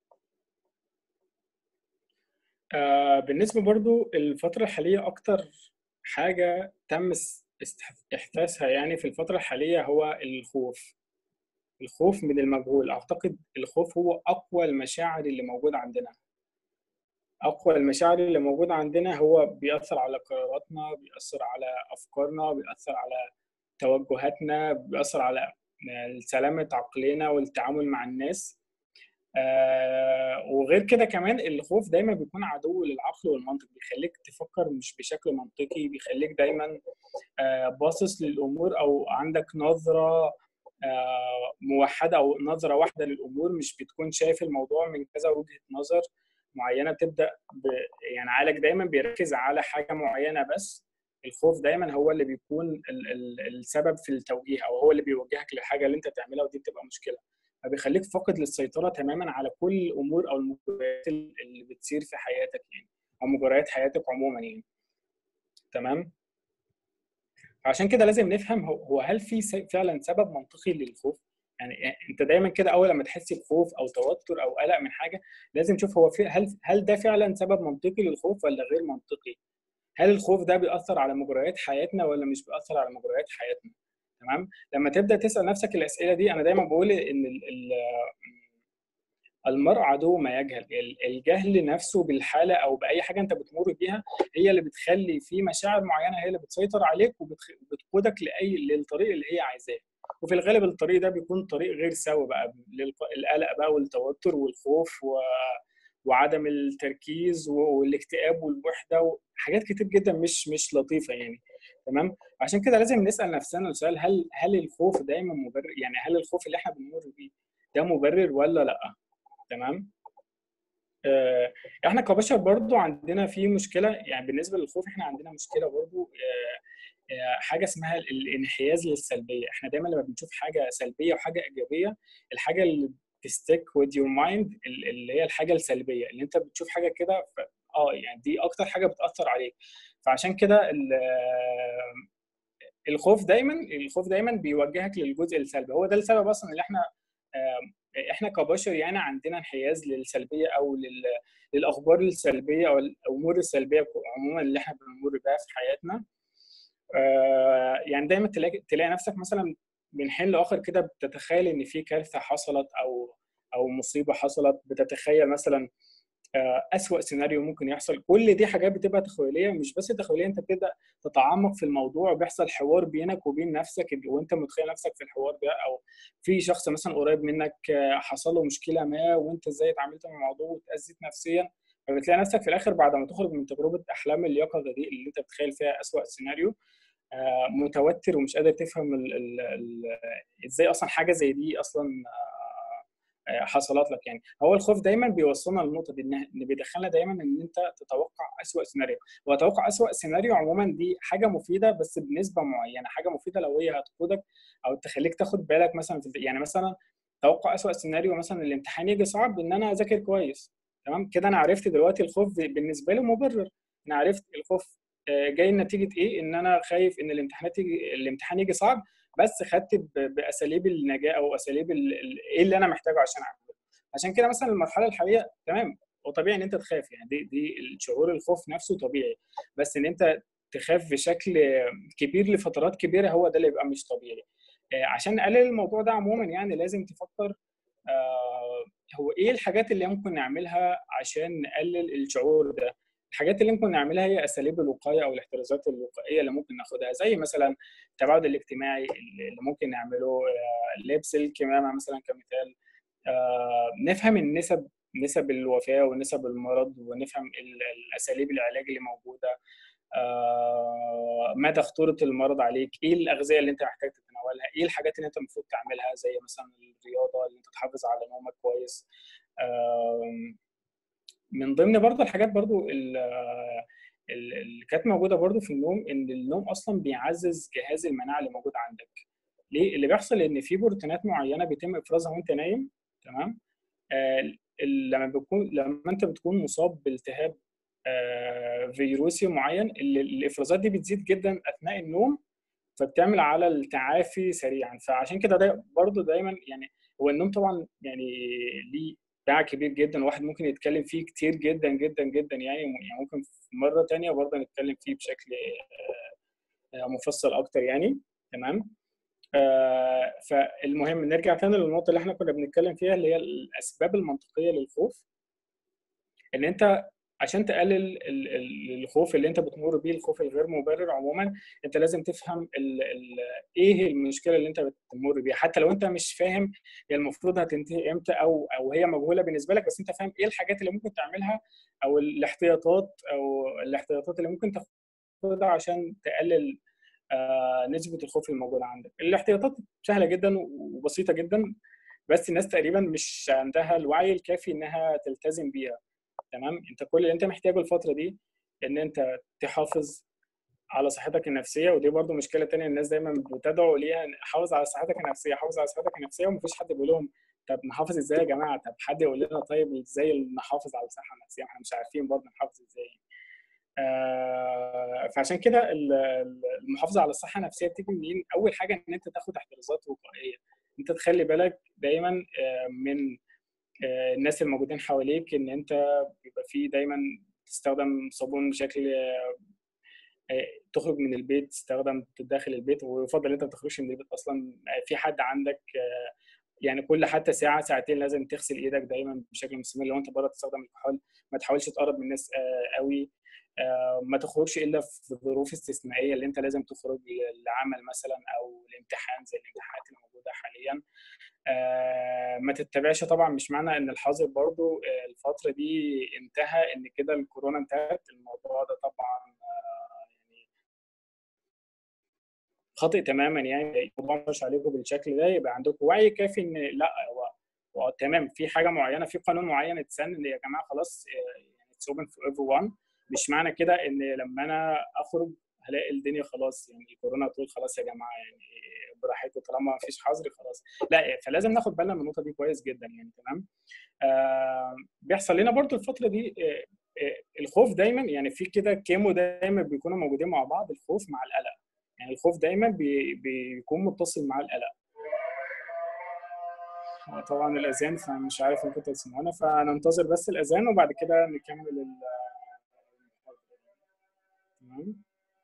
آه بالنسبه برضو الفتره الحاليه اكتر حاجه تم احداثها يعني في الفتره الحاليه هو الخوف. الخوف من المجهول. اعتقد الخوف هو اقوى المشاعر اللي موجوده عندنا. اقوى المشاعر اللي موجوده عندنا هو بيأثر على قراراتنا، بيأثر على افكارنا، بيأثر على توجهاتنا، بيأثر على سلامه عقلنا والتعامل مع الناس. آه وغير كده كمان الخوف دايما بيكون عدو للعقل والمنطق، بيخليك تفكر مش بشكل منطقي، بيخليك دايما آه باصص للامور او عندك نظره آه موحده او نظره واحده للامور، مش بتكون شايف الموضوع من كذا وجهه نظر معينه. تبدا ب... يعني عقلك دايما بيركز على حاجه معينه بس. الخوف دايما هو اللي بيكون ال... ال... السبب في التوجيه، او هو اللي بيوجهك للحاجه اللي انت تعملها، ودي بتبقى مشكله. فبيخليك فاقد للسيطره تماما على كل الامور او المجريات اللي بتصير في حياتك يعني، او مجريات حياتك عموما يعني. تمام. عشان كده لازم نفهم هو هو هل في س- فعلا سبب منطقي للخوف؟ يعني انت دايما كده اول لما تحس بخوف او توتر او قلق من حاجه، لازم تشوف هو في هل هل ده فعلا سبب منطقي للخوف ولا غير منطقي؟ هل الخوف ده بيأثر على مجريات حياتنا ولا مش بيأثر على مجريات حياتنا؟ تمام. لما تبدأ تسأل نفسك الأسئلة دي، أنا دايما بقول إن ال- ال- المرء عدو ما يجهل. ال- الجهل نفسه بالحالة أو بأي حاجة أنت بتمر بيها هي اللي بتخلي في مشاعر معينة هي اللي بتسيطر عليك وبتقودك لأي للطريق اللي هي عايزاه. وفي الغالب الطريق ده بيكون طريق غير سوي بقى، للق- القلق بقى والتوتر والخوف و... وعدم التركيز والاكتئاب والوحده وحاجات كتير جدا مش مش لطيفه يعني. تمام. عشان كده لازم نسال نفسنا السؤال، هل هل الخوف دايما مبرر؟ يعني هل الخوف اللي احنا بنمر بيه ده مبرر ولا لا؟ تمام. آه، احنا كبشر برضو عندنا في مشكله، يعني بالنسبه للخوف احنا عندنا مشكله برضو. آه، آه، حاجه اسمها ال- الانحياز للسلبيه. احنا دايما لما بنشوف حاجه سلبيه وحاجه ايجابيه، الحاجه اللي تستيك with your mind اللي هي الحاجه السلبيه، اللي انت بتشوف حاجه كده ف- اه يعني دي اكتر حاجه بتاثر عليك. فعشان كده ال- آه، الخوف دايما الخوف دايما بيوجهك للجزء السلبي. هو ده السبب اصلا اللي احنا آم، احنا كبشر يعني عندنا انحياز للسلبيه او لل... للاخبار السلبيه او الامور السلبيه عموما اللي احنا بنمر بيها في حياتنا. آه، يعني دايما تلاقي تلاقي نفسك مثلا من حين لاخر كده بتتخيل ان في كارثه حصلت او او مصيبه حصلت، بتتخيل مثلا آه، أسوأ سيناريو ممكن يحصل. كل دي حاجات بتبقى تخيليه، مش بس تخيليه، انت بتبدا تتعمق في الموضوع وبيحصل حوار بينك وبين نفسك وانت متخيل نفسك في الحوار ده، او في شخص مثلا قريب منك آه، حصل له مشكله ما وانت ازاي اتعاملت مع الموضوع واتاذيت نفسيا. فبتلاقي نفسك في الاخر بعد ما تخرج من تجربه احلام اليقظه دي اللي انت بتخيل فيها أسوأ سيناريو، آه، متوتر ومش قادر تفهم ال ال ال ازاي اصلا حاجه زي دي اصلا آه، حصلت لك يعني. هو الخوف دايما بيوصلنا للنقطه دي، ان إن بيدخلنا دايما ان انت تتوقع اسوأ سيناريو. وتوقع اسوأ سيناريو عموما دي حاجه مفيده بس بنسبه معينه، حاجه مفيده لو هي هتقودك او تخليك تاخد بالك مثلا في يعني مثلا توقع اسوأ سيناريو مثلا الامتحان يجي صعب ان انا اذاكر كويس. تمام كده انا عرفت دلوقتي الخوف بالنسبه لي مبرر. انا عرفت الخوف آه، جاي نتيجه ايه، ان انا خايف ان الامتحانات يجي الامتحان يجي صعب، بس خدت ب- باساليب النجاه او اساليب ال- ال- ايه اللي انا محتاجه عشان اعمله. عشان كده مثلا المرحله الحاليه تمام، وطبيعي ان انت تخاف يعني، دي دي الشعور الخوف نفسه طبيعي، بس ان انت تخاف بشكل كبير لفترات كبيره هو ده اللي يبقى مش طبيعي. آه، عشان نقلل الموضوع ده عموما يعني لازم تفكر آه، هو ايه الحاجات اللي ممكن نعملها عشان نقلل الشعور ده. الحاجات اللي ممكن نعملها هي اساليب الوقايه او الاحترازات الوقائيه اللي ممكن ناخدها، زي مثلا التباعد الاجتماعي اللي ممكن نعمله، آه، لبس الكمامه مثلا كمثال، آه، نفهم النسب نسب الوفاه ونسب المرض، ونفهم ال- الاساليب العلاج اللي موجوده، آه، مدى خطوره المرض عليك، ايه الاغذيه اللي انت محتاج تتناولها، ايه الحاجات اللي انت المفروض تعملها زي مثلا الرياضه اللي انت تحافظ على نومك كويس. آم، من ضمن برضه الحاجات برضه ال- ال- اللي كانت موجوده برضه في النوم، ان النوم اصلا بيعزز جهاز المناعه اللي موجود عندك. ليه؟ اللي بيحصل ان في بروتينات معينه بيتم افرازها وانت نايم. تمام. آه، ال- لما بتكون لما انت بتكون مصاب بالتهاب آه، فيروسي معين، ال- الافرازات دي بتزيد جدا اثناء النوم، فبتعمل على التعافي سريعا. فعشان كده ده برضه دايما يعني، هو النوم طبعا يعني ليه باع كبير جدا، الواحد ممكن يتكلم فيه كتير جدا جدا جدا يعني يعني ممكن في مره تانية برضه نتكلم فيه بشكل آه، مفصل اكتر يعني. تمام. آه، فالمهم نرجع تاني للنقطه اللي احنا كنا بنتكلم فيها، اللي هي الاسباب المنطقيه للخوف. ان انت عشان تقلل الخوف اللي انت بتمر بيه، الخوف الغير مبرر عموما، انت لازم تفهم ال ال ايه المشكله اللي انت بتمر بيها، حتى لو انت مش فاهم هي المفروض هتنتهي امتى، او او هي مجهوله بالنسبه لك، بس انت فاهم ايه الحاجات اللي ممكن تعملها، او الاحتياطات او الاحتياطات اللي ممكن تاخدها عشان تقلل آه نسبه الخوف الموجوده عندك. الاحتياطات سهله جدا وبسيطه جدا، بس الناس تقريبا مش عندها الوعي الكافي انها تلتزم بيها. تمام، انت كل اللي انت محتاجه الفتره دي ان انت تحافظ على صحتك النفسيه، ودي برضو مشكله تانية الناس دايما بتدعو ليها، حافظ على صحتك النفسيه، حافظ على صحتك النفسيه، ومفيش حد بيقول لهم طب نحافظ ازاي يا جماعه؟ طب حد يقول لنا طيب ازاي نحافظ على الصحه النفسيه؟ احنا مش عارفين برضو نحافظ ازاي. آه فعشان كده المحافظه على الصحه النفسيه بتيجي منين؟ اول حاجه ان انت تاخد احترازات وقائيه، انت تخلي بالك دايما آه من الناس الموجودين حواليك، ان انت بيبقى فيه دايما تستخدم صابون بشكل، تخرج من البيت تستخدم داخل البيت، ويفضل انت ما تخرجش من البيت اصلا، في حد عندك يعني كل حتى ساعه ساعتين لازم تغسل ايدك دايما بشكل مستمر. لو انت بره تستخدم الكحول، ما تحاولش تقرب من الناس قوي، ما تخرجش الا في ظروف استثنائيه، اللي انت لازم تخرج للعمل مثلا او الامتحان زي الامتحانات اللي موجوده حاليا. آه ما تتبعش طبعا، مش معنى ان الحظر برضو آه الفتره دي انتهى ان كده الكورونا انتهت، الموضوع ده طبعا آه يعني خاطئ تماما. يعني الموضوع مش عليكم بالشكل ده، يبقى عندكم وعي كافي ان لا هو, هو تمام، في حاجه معينه، في قانون معين اتسن ان يا جماعه خلاص يعني اتس اوبن فور ايفري ون. مش معنى كده ان لما انا اخرج هلاقي الدنيا خلاص يعني الكورونا تقول خلاص يا جماعه يعني براحتكم طالما ما فيش حظر خلاص، لا. فلازم ناخد بالنا من النقطه دي كويس جدا يعني. تمام. آه بيحصل لنا برضو الفتره دي آه آه الخوف دايما، يعني في كده كيمو دايما بيكونوا موجودين مع بعض، الخوف مع القلق. يعني الخوف دايما بي بيكون متصل مع القلق. طبعا الاذان، فمش عارف ان كنتوا تسمعونا، فننتظر بس الاذان وبعد كده نكمل المحاضره. تمام.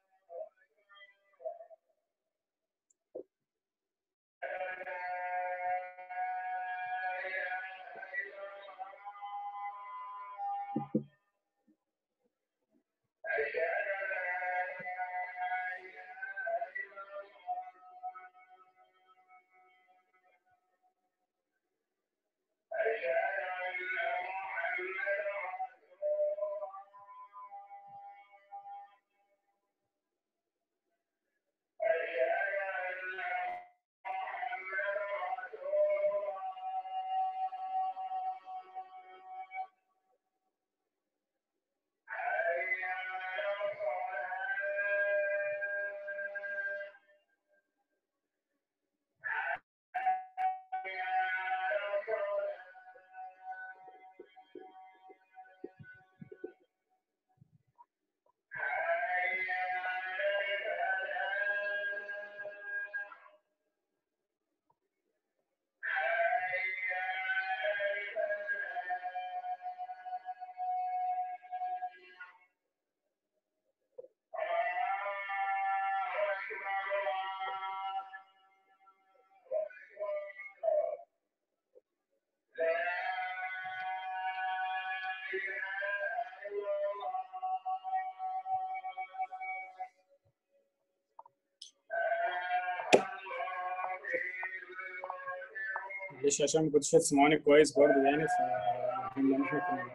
معلش عشان ما كنتش تسمعوني كويس برضو يعني، فمهم ان احنا كنا.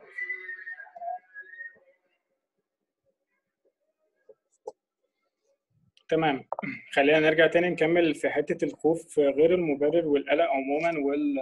تمام. خلينا نرجع تاني نكمل في حته الخوف غير المبرر والقلق عموما، وال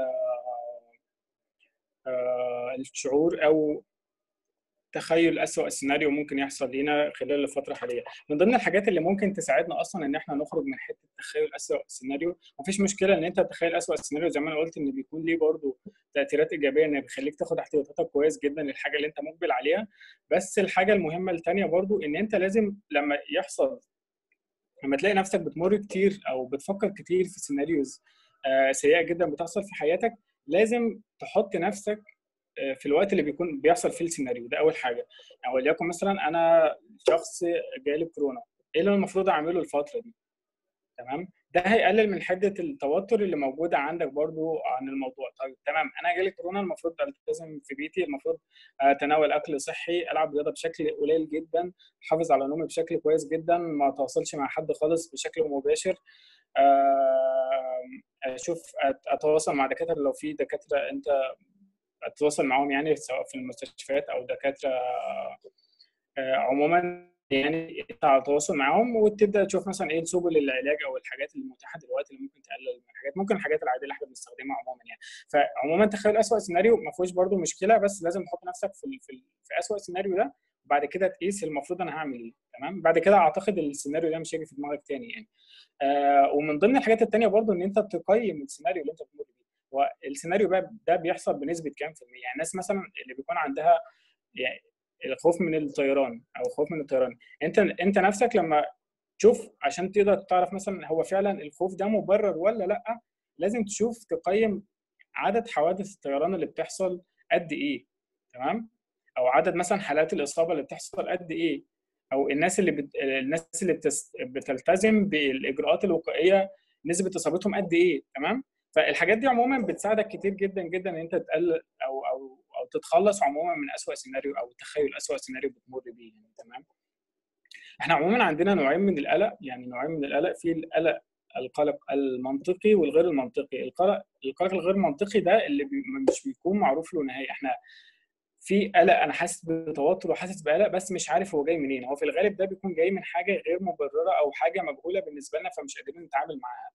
الشعور او تخيل أسوأ سيناريو ممكن يحصل لينا خلال الفترة الحالية. من ضمن الحاجات اللي ممكن تساعدنا أصلا إن إحنا نخرج من حتة تخيل أسوأ سيناريو، مفيش مشكلة إن أنت تتخيل أسوأ سيناريو زي ما أنا قلت، إن بيكون ليه برضه تأثيرات إيجابية، إن بيخليك تاخد احتياطاتك كويس جدا للحاجة اللي أنت مقبل عليها. بس الحاجة المهمة الثانية برضه إن أنت لازم لما يحصل، لما تلاقي نفسك بتمر كتير أو بتفكر كتير في سيناريوز آه سيئة جدا بتحصل في حياتك، لازم تحط نفسك في الوقت اللي بيكون بيحصل فيه السيناريو ده. اول حاجه يعني وليكن مثلا انا شخص جالي كورونا، ايه اللي المفروض اعمله الفتره دي؟ تمام، ده هيقلل من حده التوتر اللي موجوده عندك برضو عن الموضوع. طيب تمام، انا جالي كورونا، المفروض التزم في بيتي، المفروض اتناول اكل صحي، العب رياضه بشكل قليل جدا، احافظ على نومي بشكل كويس جدا، ما اتواصلش مع حد خالص بشكل مباشر، اشوف اتواصل مع دكاتره لو في دكاتره انت اتواصل معاهم، يعني سواء في المستشفيات او دكاتره عموما، يعني انت على تواصل معاهم، وتبدا تشوف مثلا ايه سبل العلاج او الحاجات المتاحه دلوقتي اللي ممكن تقلل من الحاجات، ممكن الحاجات العاديه اللي احنا بنستخدمها عموما يعني. فعموما تخيل اسوء سيناريو ما فيهوش برده مشكله، بس لازم تحط نفسك في في, في اسوء سيناريو ده، وبعد كده تقيس المفروض انا هعمل ايه. تمام، بعد كده اعتقد السيناريو ده مش هيجي في دماغك تاني يعني. آه ومن ضمن الحاجات الثانيه برده ان انت تقيم السيناريو اللي انت بتمر بيه. والسيناريو بقى ده بيحصل بنسبه كام في المية؟ يعني الناس مثلا اللي بيكون عندها يعني الخوف من الطيران او الخوف من الطيران، انت انت نفسك لما تشوف عشان تقدر تعرف مثلا هو فعلا الخوف ده مبرر ولا لا، لازم تشوف تقيم عدد حوادث الطيران اللي بتحصل قد ايه. تمام، او عدد مثلا حالات الاصابه اللي بتحصل قد ايه، او الناس اللي بت... الناس اللي بتس... بتلتزم بالاجراءات الوقائيه نسبه اصابتهم قد ايه. تمام، فالحاجات دي عموما بتساعدك كتير جدا جدا ان انت تقلل او او او تتخلص عموما من اسوأ سيناريو او تخيل اسوأ سيناريو بتمر بيه يعني. تمام، احنا عموما عندنا نوعين من القلق، يعني نوعين من القلق، في القلق القلق المنطقي والغير المنطقي. القلق القلق الغير منطقي ده اللي بي مش بيكون معروف له نهايه. احنا في قلق انا حاسس بتوتر وحاسس بقلق بس مش عارف هو جاي منين، هو في الغالب ده بيكون جاي من حاجه غير مبرره او حاجه مجهوله بالنسبه لنا فمش قادرين نتعامل معاها.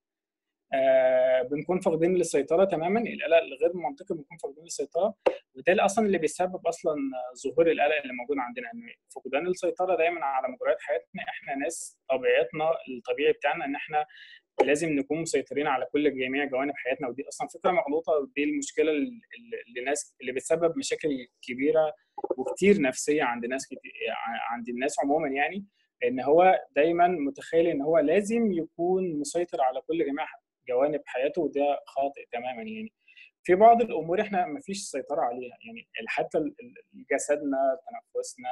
آه بنكون فاقدين للسيطره تماما. القلق الغير منطقي بنكون فاقدين للسيطره، وده اللي اصلا اللي بيسبب اصلا ظهور القلق اللي موجود عندنا. يعني فقدان السيطره دايما على مجريات حياتنا. احنا ناس طبيعتنا الطبيعي بتاعنا ان احنا لازم نكون مسيطرين على كل جميع جوانب حياتنا، ودي اصلا فكره مغلوطه، ودي المشكله اللي الناس اللي بتسبب مشاكل كبيره وكتير نفسيه عند ناس كتير، عند الناس عموما يعني. ان هو دايما متخيل ان هو لازم يكون مسيطر على كل جميع جوانب حياته، وده خاطئ تماما يعني. في بعض الامور احنا ما فيش سيطره عليها، يعني حتى جسدنا، تنفسنا،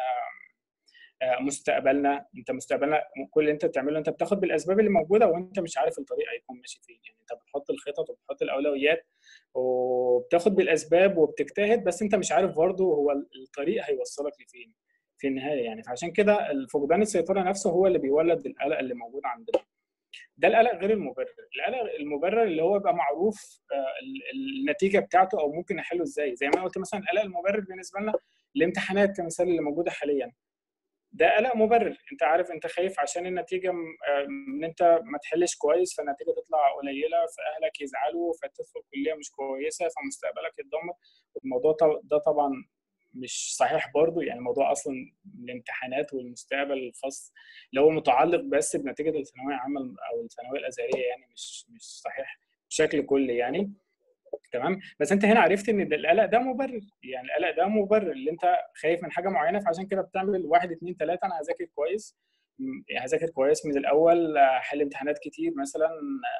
مستقبلنا. انت مستقبلنا كل اللي انت بتعمله انت بتاخد بالاسباب اللي موجوده وانت مش عارف الطريق هيكون ماشي فين. يعني انت بتحط الخطط وبتحط الاولويات وبتاخد بالاسباب وبتجتهد، بس انت مش عارف برضه هو الطريق هيوصلك لفين في النهايه يعني. فعشان كده فقدان السيطره نفسه هو اللي بيولد القلق اللي موجود عندنا. ده القلق غير المبرر. القلق المبرر اللي هو بقى معروف النتيجه بتاعته او ممكن نحله ازاي. زي ما انا قلت مثلا القلق المبرر بالنسبه لنا الامتحانات كمثال اللي موجوده حاليا، ده قلق مبرر. انت عارف انت خايف عشان النتيجه ان انت ما تحلش كويس فالنتيجه تطلع قليله فاهلك يزعلوا فتدخل كليه مش كويسه فمستقبلك يتدمر. الموضوع ده طبعا مش صحيح برضو. يعني الموضوع اصلا الامتحانات والمستقبل الخاص اللي هو متعلق بس بنتيجه الثانويه العامه او الثانويه الازهريه يعني مش مش صحيح بشكل كلي يعني. تمام، بس انت هنا عرفت ان القلق ده مبرر. يعني القلق ده مبرر اللي انت خايف من حاجه معينه فعشان كده بتعمل واحد اتنين تلاته، انا هذاكر كويس، هذاكر كويس من الاول، هحل امتحانات كتير مثلا،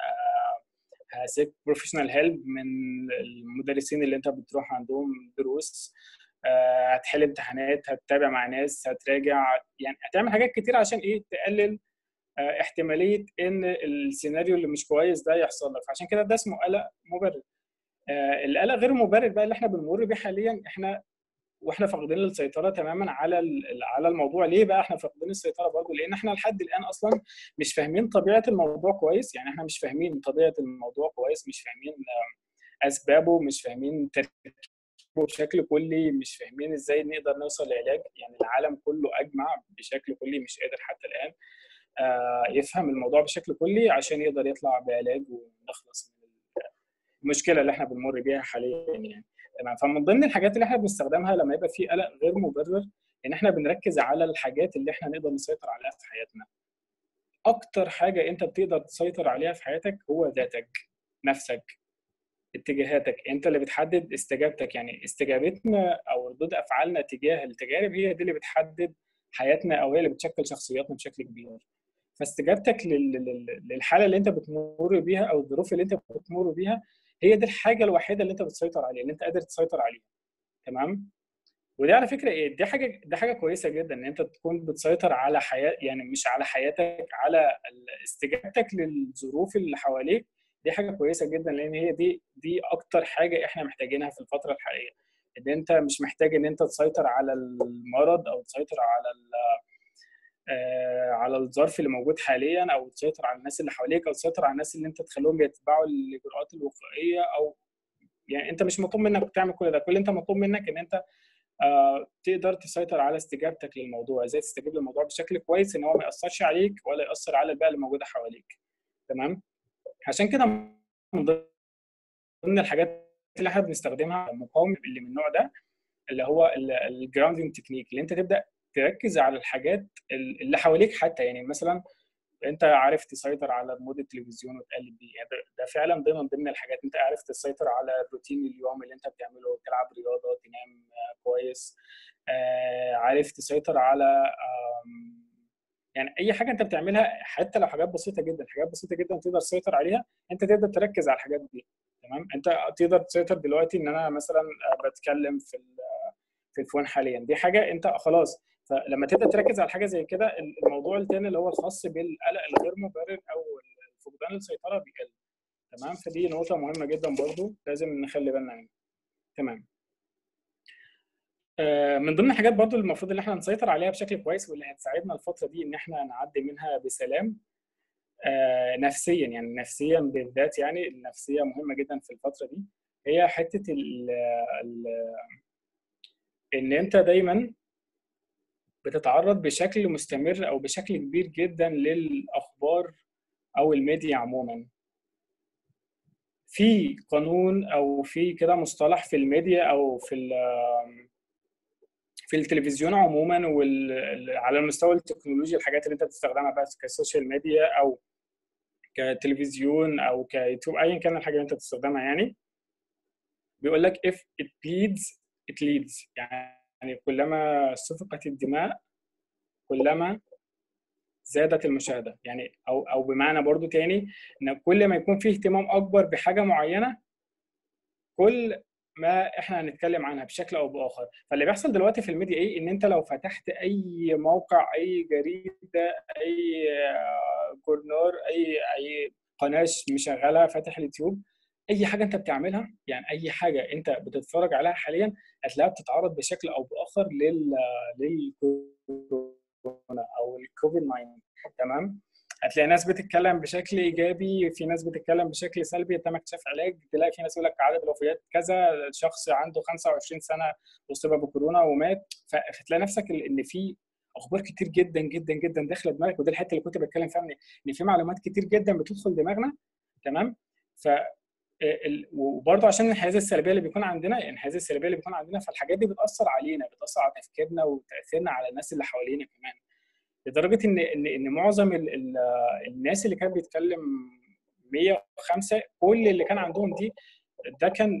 هسيك بروفيشنال هيلب من المدرسين اللي انت بتروح عندهم دروس، هتحل امتحانات، هتتابع مع ناس، هتراجع، يعني هتعمل حاجات كتير عشان ايه؟ تقلل احتماليه ان السيناريو اللي مش كويس ده يحصل لك. فعشان كده ده اسمه قلق مبرر. القلق غير مبرر بقى اللي احنا بنمر بيه حاليا، احنا واحنا فاقدين السيطره تماما على على الموضوع. ليه بقى احنا فاقدين السيطره برضه؟ لان احنا لحد الان اصلا مش فاهمين طبيعه الموضوع كويس. يعني احنا مش فاهمين طبيعه الموضوع كويس، مش فاهمين اسبابه، مش فاهمين تركيبه بشكل كلي، مش فاهمين ازاي نقدر نوصل لعلاج. يعني العالم كله اجمع بشكل كلي مش قادر حتى الان يفهم الموضوع بشكل كلي عشان يقدر يطلع بعلاج ونخلص من المشكله اللي احنا بنمر بيها حاليا يعني. تمام، فمن ضمن الحاجات اللي احنا بنستخدمها لما يبقى في قلق غير مبرر ان احنا بنركز على الحاجات اللي احنا نقدر نسيطر عليها في حياتنا. اكتر حاجه انت بتقدر تسيطر عليها في حياتك هو ذاتك، نفسك، اتجاهاتك. انت اللي بتحدد استجابتك. يعني استجابتنا او ردود افعالنا تجاه التجارب هي دي اللي بتحدد حياتنا او هي اللي بتشكل شخصياتنا بشكل كبير. فاستجابتك للحاله اللي انت بتمر بيها او الظروف اللي انت بتمر بيها هي دي الحاجه الوحيده اللي انت بتسيطر عليها، اللي انت قادر تسيطر عليها. تمام، ودي على فكره ايه، دي حاجه دي حاجه كويسه جدا ان انت تكون بتسيطر على حياه، يعني مش على حياتك، على استجابتك للظروف اللي حواليك. دي حاجه كويسه جدا، لان هي دي دي اكتر حاجه احنا محتاجينها في الفتره الحاليه. ان انت مش محتاج ان انت تسيطر على المرض او تسيطر على آه، على الظرف اللي موجود حاليا، او تسيطر على الناس اللي حواليك، او تسيطر على الناس اللي انت تخليهم يتبعوا الاجراءات الوقائيه، او يعني انت مش مطلوب منك تعمل كل ده. كل اللي انت مطلوب منك ان انت آه، تقدر تسيطر على استجابتك للموضوع، ازاي تستجيب للموضوع بشكل كويس ان هو ما ياثرش عليك ولا ياثر على البيئه اللي موجوده حواليك. تمام. عشان كده من ضمن الحاجات اللي احنا بنستخدمها مقاوم اللي من النوع ده، اللي هو الجراوندنج تكنيك، اللي انت تبدا تركز على الحاجات اللي حواليك. حتى يعني مثلا انت عارف تسيطر على ريموت التلفزيون وتقلب بيه، يعني ده, ده فعلا ضمن ضمن الحاجات. انت عارف تسيطر على الروتين اليوم اللي انت بتعمله، تلعب رياضه، تنام آه، كويس. آه، عارف تسيطر على آم، يعني اي حاجه انت بتعملها، حتى لو حاجات بسيطه جدا، حاجات بسيطه جدا تقدر تسيطر عليها. انت تقدر تركز على الحاجات دي. تمام. انت تقدر تسيطر دلوقتي ان انا مثلا آه، بتكلم في في الفون حاليا، دي حاجه انت خلاص. فلما تبدا تركز على حاجه زي كده، الموضوع الثاني اللي هو الخاص بالقلق الغير مبرر او فقدان السيطره بيقل. تمام. فدي نقطه مهمه جدا برضو لازم نخلي بالنا منها. تمام. آه، من ضمن الحاجات برضو المفروض ان احنا نسيطر عليها بشكل كويس، واللي هتساعدنا الفتره دي ان احنا نعدي منها بسلام آه، نفسيا. يعني نفسيا بالذات، يعني النفسيه مهمه جدا في الفتره دي. هي حته ال ال ان انت دايما بتتعرض بشكل مستمر او بشكل كبير جدا للاخبار او الميديا عموما. في قانون او في كده مصطلح في الميديا او في في التلفزيون عموما، وعلى المستوى التكنولوجي، الحاجات اللي انت بتستخدمها بقى كسوشيال ميديا او كتلفزيون او كيوتيوب، ايا كان الحاجه اللي انت بتستخدمها، يعني بيقول لك if it bleeds it leads. يعني كلما سفكت الدماء كلما زادت المشاهده. يعني او او بمعنى برضو تاني، ان كل ما يكون فيه اهتمام اكبر بحاجه معينه، كل ما احنا هنتكلم عنها بشكل او باخر. فاللي بيحصل دلوقتي في الميديا ايه؟ ان انت لو فتحت اي موقع، اي جريده، اي آه، جورنال، اي اي قناه مشغله، فاتح اليوتيوب، اي حاجه انت بتعملها، يعني اي حاجه انت بتتفرج عليها حاليا، هتلاقيها بتتعرض بشكل او باخر لل للكورونا او الكوفيد تسعة عشر. تمام. هتلاقي ناس بتتكلم بشكل ايجابي، في ناس بتتكلم بشكل سلبي، تم اكتشاف علاج. تلاقي في ناس يقول لك عدد الوفيات كذا، شخص عنده خمسة وعشرين سنه اصيب بكورونا ومات. فتلاقي نفسك ان في اخبار كتير جدا جدا جدا داخله دماغك. ودي الحته اللي كنت بتكلم فيها، ان في معلومات كتير جدا بتدخل دماغنا. تمام. ف وبرضه عشان الانحياز السلبيه اللي بيكون عندنا، يعني الانحياز السلبيه اللي بيكون عندنا، فالحاجات دي بتاثر علينا، بتاثر على تفكيرنا وتاثيرنا على الناس اللي حوالينا كمان. لدرجه ان ان ان معظم ال ال الناس اللي كانت بيتكلم مية وخمسة، كل اللي كان عندهم دي، ده كان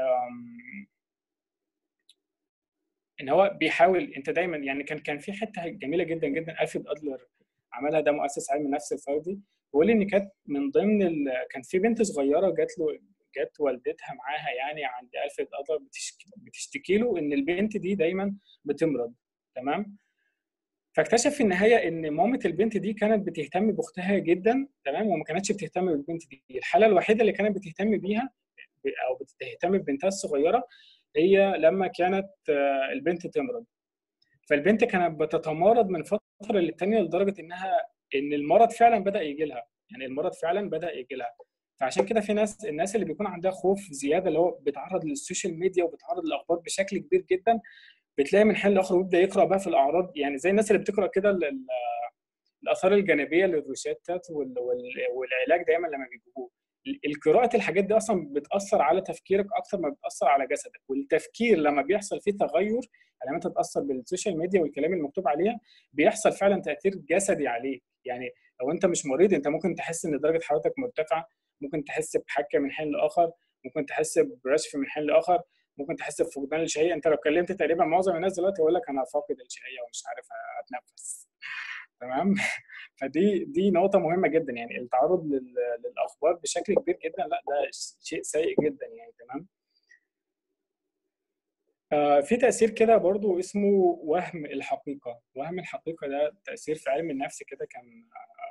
ان هو بيحاول. انت دايما يعني كان كان في حته جميله جدا جدا الفريد ادلر عملها، ده مؤسس علم النفس الفردي. بيقول ان كانت من ضمن ال... كان في بنت صغيره جات له، جت والدتها معاها يعني عند الفريد ادلر، بتشكي, بتشتكي له ان البنت دي دايما بتمرض. تمام. فاكتشف في النهايه ان مامه البنت دي كانت بتهتم باختها جدا. تمام. وما كانتش بتهتم بالبنت دي. الحاله الوحيده اللي كانت بتهتم بيها او بتهتم ببنتها الصغيره هي لما كانت البنت تمرض. فالبنت كانت بتتمرض من فتره للتانيه، لدرجه انها ان المرض فعلا بدا يجي لها. يعني المرض فعلا بدا يجي لها. فعشان كده في ناس، الناس اللي بيكون عندها خوف زياده، اللي هو بيتعرض للسوشيال ميديا وبيتعرض للاخبار بشكل كبير جدا، بتلاقي من حين لاخر ويبدا يقرا بقى في الاعراض. يعني زي الناس اللي بتقرا كده الاثار الجانبيه للروشتات والعلاج دايما لما بيجيبوه. القراءة الحاجات دي اصلا بتاثر على تفكيرك اكتر ما بتاثر على جسدك. والتفكير لما بيحصل فيه تغير، لما انت تتاثر بالسوشيال ميديا والكلام المكتوب عليها، بيحصل فعلا تاثير جسدي عليك. يعني لو انت مش مريض، انت ممكن تحس ان درجه حرارتك مرتفعه، ممكن تحس بحكه من حين لاخر، ممكن تحس برشف من حين لاخر، ممكن تحس بفقدان الشهيه. انت لو كلمت تقريبا معظم الناس دلوقتي يقول لك انا فاقد الشهيه ومش عارف اتنفس. تمام. فدي دي نقطة مهمة جدا، يعني التعرض للأخبار بشكل كبير جدا، لا ده شيء سيء جدا يعني. تمام. آه، في تأثير كده برضو اسمه وهم الحقيقة. وهم الحقيقة ده تأثير في علم النفس كده كان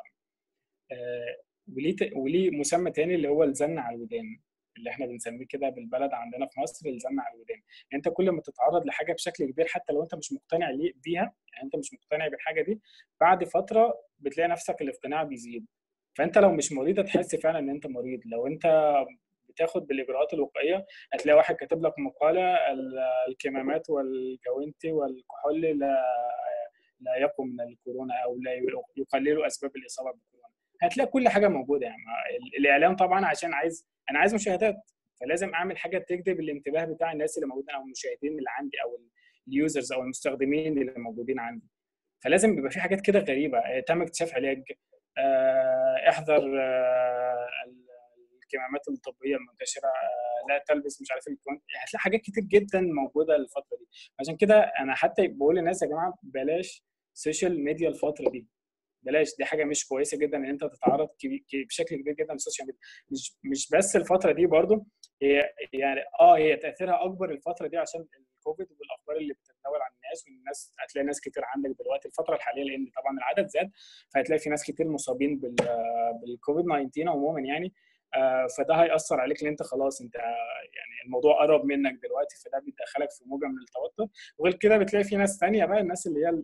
آه، وليه ت- وليه مسمى تاني اللي هو الزن على الودان، اللي احنا بنسميه كده بالبلد عندنا في مصر الزن على الودان. يعني انت كل ما تتعرض لحاجه بشكل كبير حتى لو انت مش مقتنع ليه- بيها، يعني انت مش مقتنع بالحاجه دي، بعد فتره بتلاقي نفسك الاقتناع بيزيد. فانت لو مش مريض هتحس فعلا ان انت مريض. لو انت بتاخد بالاجراءات الوقائيه هتلاقي واحد كاتب لك مقاله: ال- الكمامات والجوانتي والكحول لا لا يقوا من الكورونا او لا يقللوا اسباب الاصابه بالكورونا. هتلاقي كل حاجه موجوده. يعني الاعلام طبعا عشان عايز، انا عايز مشاهدات، فلازم اعمل حاجه تجذب الانتباه بتاع الناس اللي موجودين او المشاهدين اللي عندي او اليوزرز او المستخدمين اللي موجودين عندي. فلازم بيبقى في حاجات كده غريبه. آه، تم اكتشاف علاج، آه، احذر آه، الكمامات الطبيه المنتشره، آه، لا تلبس مش عارف الكون. هتلاقي حاجات كتير جدا موجوده الفتره دي. عشان كده انا حتى بقول للناس: يا جماعه بلاش سوشيال ميديا الفتره دي، بلاش. دي حاجه مش كويسه جدا ان انت تتعرض كبي- ك- بشكل كبير جدا للسوشيال ميديا. مش مش بس الفتره دي برضو، هي يعني اه هي تاثيرها اكبر الفتره دي عشان الكوفيد والاخبار اللي بتتداول عن الناس. والناس هتلاقي ناس كتير عندك دلوقتي الفتره الحاليه لان طبعا العدد زاد، فهتلاقي في ناس كتير مصابين بال بالكوفيد تسعة عشر عموما يعني. آه، فده هيأثر عليك لان انت خلاص انت يعني الموضوع قرب منك دلوقتي، فده بيدخلك في موجه من التوتر. وغير كده بتلاقي في ناس تانية بقى، الناس اللي هي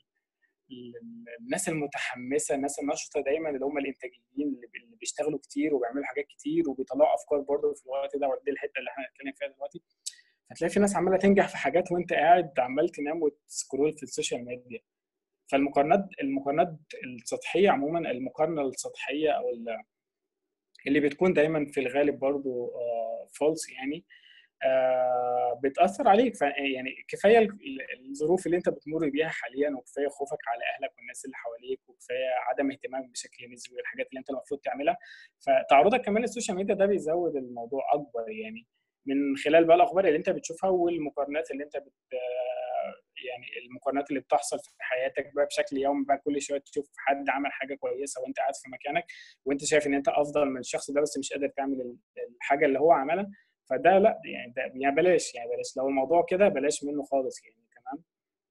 الناس المتحمسه، الناس النشطه دايما، اللي هم الانتاجيين اللي اللي بيشتغلوا كتير وبيعملوا حاجات كتير وبيطلعوا افكار برضه في الوقت ده. ودي الحته اللي احنا هنتكلم فيها دلوقتي. هتلاقي في ناس عماله تنجح في حاجات وانت قاعد عمال تنام وتسكرول في السوشيال ميديا. فالمقارنات المقارنات السطحيه عموما، المقارنه السطحيه او اللي بتكون دايما في الغالب برضه فولس يعني، آه، بتأثر عليك. ف يعني كفايه ال- ال- الظروف اللي انت بتمر بيها حاليا، وكفايه خوفك على اهلك والناس اللي حواليك، وكفايه عدم اهتمامك بشكل نسبي بالحاجات اللي انت المفروض تعملها. فتعرضك كمان للسوشيال ميديا ده بيزود الموضوع اكبر يعني، من خلال بقى الاخبار اللي انت بتشوفها والمقارنات اللي انت بت آه، يعني المقارنات اللي بتحصل في حياتك بقى بشكل يومي. بقى كل شويه تشوف حد عمل حاجه كويسه وانت قاعد في مكانك، وانت شايف ان انت افضل من الشخص ده بس مش قادر تعمل الحاجه اللي هو عملها. فده لا يعني، ده يعني بلاش، يعني بلاش لو الموضوع كده بلاش منه خالص يعني. تمام.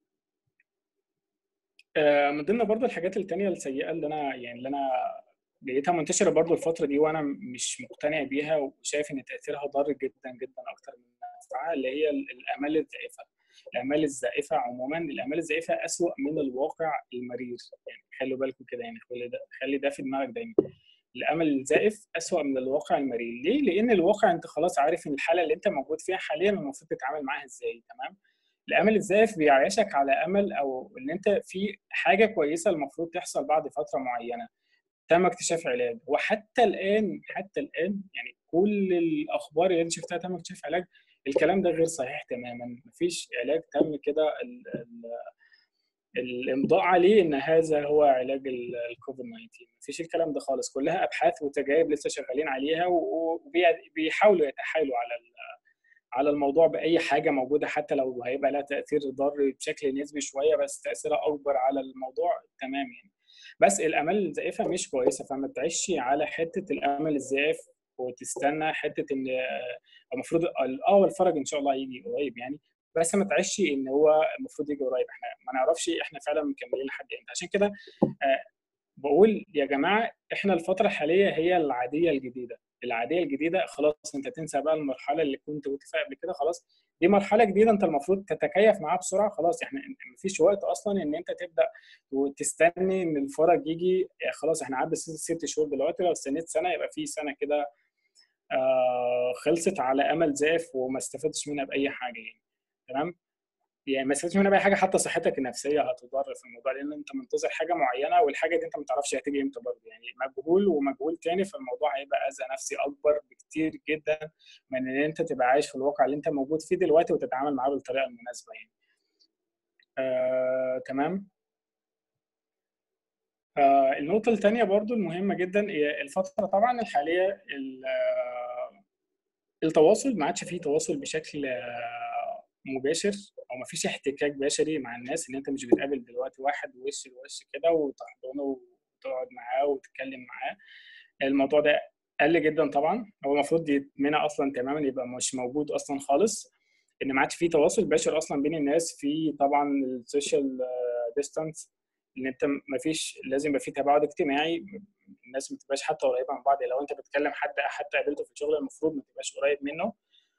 آه، من ضمن برضو الحاجات التانية السيئة اللي انا يعني اللي انا لقيتها منتشرة برضو الفترة دي وانا مش مقتنع بيها وشايف ان تأثيرها ضار جدا جدا اكتر من نفعها، اللي هي ال- الآمال الزائفة. الآمال الزائفة عموما، الآمال الزائفة أسوأ من الواقع المرير. يعني خلوا بالكم كده، يعني خلي ده خلي ده في دماغك دايما. الامل الزائف اسوأ من الواقع المرير. ليه؟ لان الواقع انت خلاص عارف ان الحاله اللي انت موجود فيها حاليا المفروض تتعامل معاها ازاي. تمام. الامل الزائف بيعيشك على امل او ان انت في حاجه كويسه المفروض تحصل بعد فتره معينه. تم اكتشاف علاج، وحتى الان حتى الان يعني كل الاخبار اللي انت شفتها تم اكتشاف علاج. الكلام ده غير صحيح تماما. مفيش علاج تم كده ال- ال- الامضاء عليه ان هذا هو علاج ال- الكوفيد تسعة عشر. مفيش الكلام ده خالص. كلها ابحاث وتجارب لسه شغالين عليها، وبيحاولوا يتحايلوا على ال- على الموضوع باي حاجه موجوده، حتى لو هيبقى لها تاثير ضار بشكل نسبي شويه بس تاثيرها اكبر على الموضوع. تمام يعني. بس الامال الزائفه مش كويسه، فما تعيش على حته الامل الزائف وتستنى حته ان آه، المفروض اه الفرج ان شاء الله هيجي قريب يعني. بس ما تعيش ان هو المفروض يجي قريب. احنا ما نعرفش احنا فعلا مكملين لحد امتى. عشان كده آه، بقول يا جماعه احنا الفتره الحاليه هي العاديه الجديده. العاديه الجديده خلاص. انت تنسى بقى المرحله اللي كنت فيها قبل كده. خلاص دي مرحله جديده انت المفروض تتكيف معاها بسرعه. خلاص احنا مفيش وقت اصلا ان انت تبدا وتستني ان الفرج يجي. يعني خلاص احنا عدى ست ست شهور دلوقتي. لو استنيت سنه يبقى في سنه كده آه خلصت على امل زائف وما استفدتش منها باي حاجه يعني. تمام. يعني ما استفدتش منها باي حاجه. حتى صحتك النفسيه هتضر في الموضوع لان انت منتظر حاجه معينه، والحاجه دي انت ما تعرفش هتيجي امتى برضه يعني. مجهول ومجهول تاني، فالموضوع هيبقى اذى نفسي اكبر بكتير جدا من ان انت تبقى عايش في الواقع اللي انت موجود فيه دلوقتي وتتعامل معاه بالطريقه المناسبه يعني. آه، تمام. آه، النقطة التانية برضو المهمة جدا هي الفترة طبعا الحالية. ال- آه، التواصل ما عادش فيه تواصل بشكل آه، مباشر، او ما فيش احتكاك بشري مع الناس. ان انت مش بتقابل دلوقتي واحد وش لوش كده وتحضنه وتقعد معاه وتتكلم معاه. الموضوع ده قل جدا طبعا. هو المفروض يتمنع اصلا تماما، يبقى مش موجود اصلا خالص. ان ما عادش في تواصل بشري اصلا بين الناس، في طبعا السوشيال ديستانس، ان انت ما فيش، لازم يبقى في تباعد اجتماعي، الناس ما تبقاش حتى قريبه من بعض. لو انت بتكلم حد حتى قابلته في الشغل المفروض ما تبقاش قريب منه.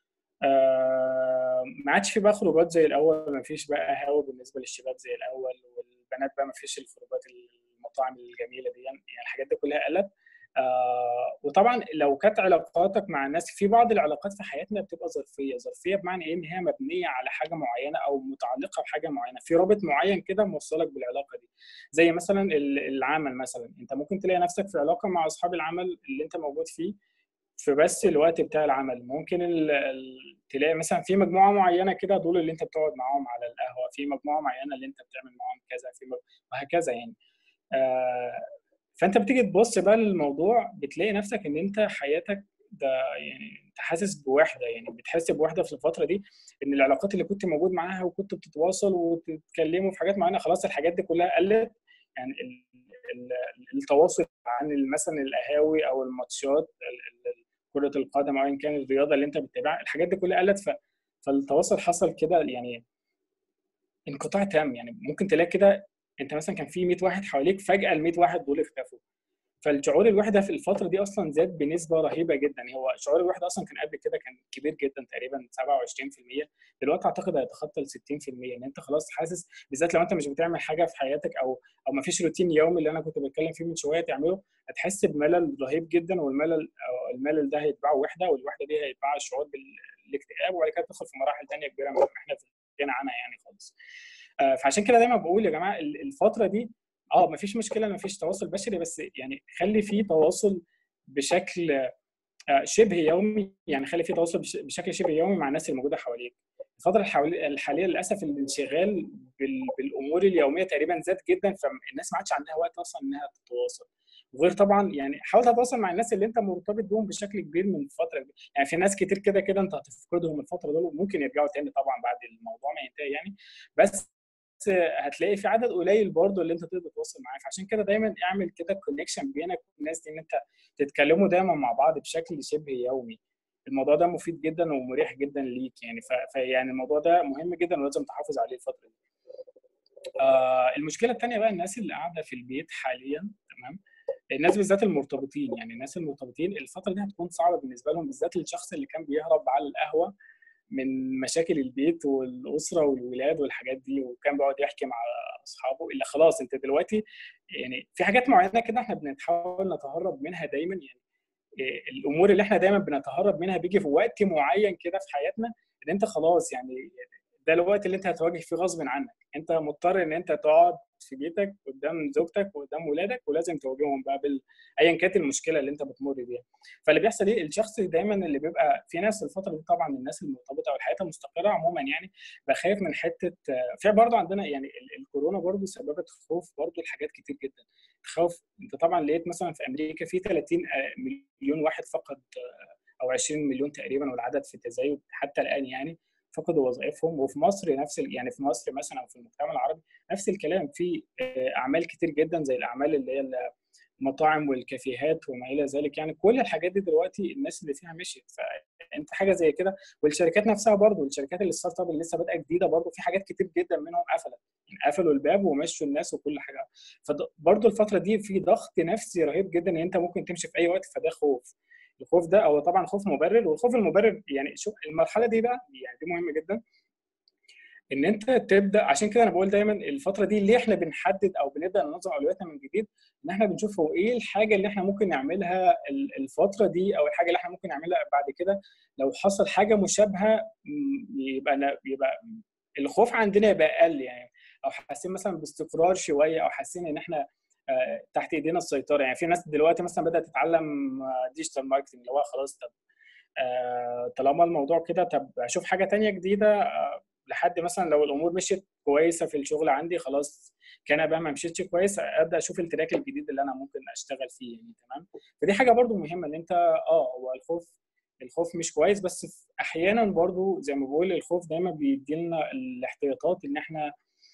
آه ما عادش في بقى خروجات زي الاول، ما فيش بقى قهاوي بالنسبه للشباب زي الاول، والبنات بقى ما فيش الخروجات المطاعم الجميله دي، يعني الحاجات دي كلها قلت. آه وطبعا لو كانت علاقاتك مع الناس، في بعض العلاقات في حياتنا بتبقى ظرفيه، ظرفيه بمعنى ايه؟ ان هي مبنيه على حاجه معينه او متعلقه بحاجه معينه، في رابط معين كده موصلك بالعلاقه دي. زي مثلا العمل، مثلا انت ممكن تلاقي نفسك في علاقه مع اصحاب العمل اللي انت موجود فيه في بس الوقت بتاع العمل. ممكن ال... ال... تلاقي مثلا في مجموعه معينه كده دول اللي انت بتقعد معاهم على القهوه، في مجموعه معينه اللي انت بتعمل معاهم كذا، في مج... وهكذا يعني. آه فانت بتيجي تبص بقى للموضوع بتلاقي نفسك ان انت حياتك ده، يعني انت حاسس بوحده، يعني بتحس بوحده في الفتره دي، ان العلاقات اللي كنت موجود معاها وكنت بتتواصل وتتكلموا في حاجات معينه خلاص الحاجات دي كلها قلت. يعني ال... ال... التواصل عن مثلا القهاوي او الماتشات، كرة القدم او ايا كان الرياضه اللي انت بتتابعها، الحاجات دي كلها قلت. ف... فالتواصل حصل كده يعني انقطاع تام. يعني ممكن تلاقي كده انت مثلا كان في مية واحد حواليك، فجاه ال مية واحد دول اختفوا. فالشعور الوحده في الفتره دي اصلا زاد بنسبه رهيبه جدا. هو شعور الوحده اصلا كان قبل كده كان كبير جدا، تقريبا سبعة وعشرين في المية، دلوقتي اعتقد هيتخطى ال ستين في المية. ان انت خلاص حاسس، بالذات لو انت مش بتعمل حاجه في حياتك او او ما فيش روتين يومي اللي انا كنت بتكلم فيه من شويه تعمله، هتحس بملل رهيب جدا. والملل أو الملل ده هيتبعه وحده، والوحده دي هيتبعها الشعور بالاكتئاب، وبعد كده تدخل في مراحل ثانيه كبيره ما احنا في غنى عنها يعني خالص. فعشان كده دايما بقول يا جماعه الفتره دي اه مفيش مشكله، مفيش تواصل بشري، بس يعني خلي في تواصل بشكل شبه يومي. يعني خلي في تواصل بشكل شبه يومي مع الناس الموجوده حواليك. الفتره الحاليه للاسف الانشغال بالامور اليوميه تقريبا زاد جدا، فالناس ما عادش عندها وقت اصلا انها تتواصل. وغير طبعا يعني حاول تتواصل مع الناس اللي انت مرتبط بيهم بشكل كبير من فتره. يعني في ناس كتير كده كده انت هتفقدهم الفتره دول، وممكن يرجعوا تاني طبعا بعد الموضوع ما ينتهي يعني. بس هتلاقي في عدد قليل برضه اللي انت تقدر تتواصل معاه. فعشان كده دايما اعمل كده كونكشن بينك وبين الناس دي، ان انت تتكلموا دايما مع بعض بشكل شبه يومي. الموضوع ده مفيد جدا ومريح جدا ليك يعني. فيعني الموضوع ده مهم جدا ولازم تحافظ عليه الفتره دي. آه المشكله الثانيه بقى الناس اللي قاعده في البيت حاليا، تمام؟ الناس بالذات المرتبطين، يعني الناس المرتبطين الفتره دي هتكون صعبه بالنسبه لهم، بالذات الشخص اللي كان بيهرب على القهوه من مشاكل البيت والاسره والولاد والحاجات دي، وكان بيقعد يحكي مع اصحابه. الا خلاص انت دلوقتي يعني في حاجات معينه كده احنا بنحاول نتهرب منها دايما. يعني الامور اللي احنا دايما بنتهرب منها بيجي في وقت معين كده في حياتنا، ان انت خلاص يعني ده الوقت اللي انت هتواجه فيه غصب عنك. انت مضطر ان انت تقعد في بيتك قدام زوجتك وقدام ولادك، ولازم تواجههم بقى بال ايا كانت المشكله اللي انت بتمر بيها. فاللي بيحصل ايه؟ الشخص دايما اللي بيبقى في ناس الفتره دي، طبعا الناس المرتبطه والحياه المستقره عموما، يعني بخاف من حته. في برضه عندنا يعني الكورونا برضه سببت خوف برضه لحاجات كتير جدا. خوف، انت طبعا لقيت مثلا في امريكا في ثلاثين مليون واحد فقد، او عشرين مليون تقريبا، والعدد في تزايد حتى الان يعني، فقدوا وظائفهم. وفي مصر نفس يعني في مصر مثلا او في المجتمع العربي نفس الكلام. في اعمال كتير جدا زي الاعمال اللي هي المطاعم والكافيهات وما الى ذلك، يعني كل الحاجات دي دلوقتي الناس اللي فيها مشيت. فانت حاجه زي كده. والشركات نفسها برضو، الشركات اللي ستارت اب اللي لسه بادئه جديده، برضو في حاجات كتير جدا منهم قفلت، يعني قفلوا الباب ومشوا الناس وكل حاجه. فبرضو الفتره دي في ضغط نفسي رهيب جدا ان انت ممكن تمشي في اي وقت. فده خوف. الخوف ده هو طبعا خوف مبرر، والخوف المبرر يعني شوف المرحله دي بقى يعني دي مهمه جدا ان انت تبدا. عشان كده انا بقول دايما الفتره دي اللي احنا بنحدد او بنبدا ننظم اولوياتنا من جديد، ان احنا بنشوف هو ايه الحاجه اللي احنا ممكن نعملها الفتره دي، او الحاجه اللي احنا ممكن نعملها بعد كده لو حصل حاجه مشابهه. يبقى يبقى الخوف عندنا يبقى اقل يعني، او حاسين مثلا باستقرار شويه، او حاسين ان احنا تحت ايدينا السيطره. يعني في ناس دلوقتي مثلا بدات تتعلم ديجيتال ماركتنج، اللي هو خلاص طب طالما الموضوع كده، طب اشوف حاجه تانية جديده لحد مثلا لو الامور مشيت كويسه في الشغل عندي، خلاص كان بقى ما مشيتش كويس ابدا اشوف التراك الجديد اللي انا ممكن اشتغل فيه يعني. تمام. فدي حاجه برضو مهمه ان انت اه هو الخوف الخوف مش كويس، بس احيانا برضو زي ما بقول الخوف دايما بيدي لنا الاحتياطات ان احنا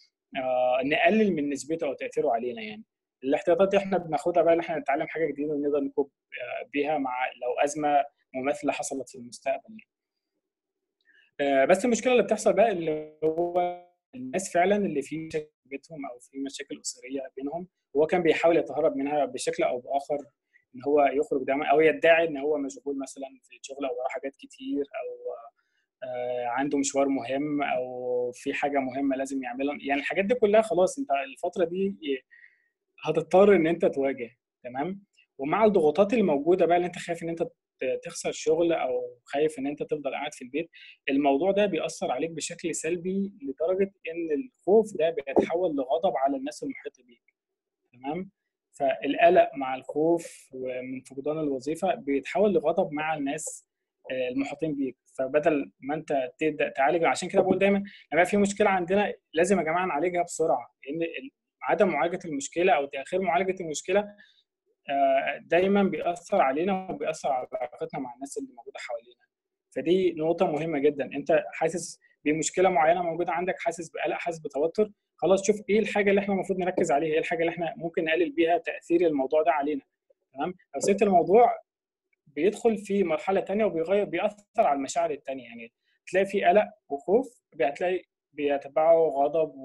آه نقلل من نسبته او تاثيره علينا يعني. الاحتياطات دي احنا بناخدها بقى ان احنا نتعلم حاجه جديده ونقدر نكوب بيها مع لو ازمه مماثله حصلت في المستقبل يعني. آه، بس المشكله اللي بتحصل بقى اللي هو الناس فعلا اللي في مشاكل في بيتهم او في مشاكل اسريه بينهم، هو كان بيحاول يتهرب منها بشكل او باخر، ان هو يخرج دايما او يدعي ان هو مشغول مثلا في الشغل او وراه حاجات كتير، او آه، عنده مشوار مهم او في حاجه مهمه لازم يعملها. يعني الحاجات دي كلها خلاص انت الفتره دي هتضطر ان انت تواجه. تمام. ومع الضغوطات اللي موجوده بقى، اللي انت خايف ان انت ت- تخسر شغل او خايف ان انت تفضل قاعد في البيت، الموضوع ده بيأثر عليك بشكل سلبي لدرجه ان الخوف ده بيتحول لغضب على الناس المحيطه بيك. تمام. فالقلق مع الخوف ومن فقدان الوظيفه بيتحول لغضب مع الناس آه، المحيطين بيك. فبدل ما انت تبدا تعالج، عشان كده بقول دايما لما في مشكله عندنا لازم يا جماعه نعالجها بسرعه، لان ال- عدم معالجه المشكله او تاخير معالجه المشكله آه، دايما بيأثر علينا وبيأثر على علاقتنا مع الناس اللي موجوده حوالينا. فدي نقطة مهمة جدا. انت حاسس بمشكلة معينة موجودة عندك، حاسس بقلق، حاسس بتوتر، خلاص شوف ايه الحاجة اللي احنا المفروض نركز عليها، ايه الحاجة اللي احنا ممكن نقلل بيها تأثير الموضوع ده علينا. تمام. لو سبت الموضوع بيدخل في مرحلة تانية وبيغير، بيأثر على المشاعر التانية. يعني تلاقي في قلق وخوف، هتلاقي بيتبعه غضب.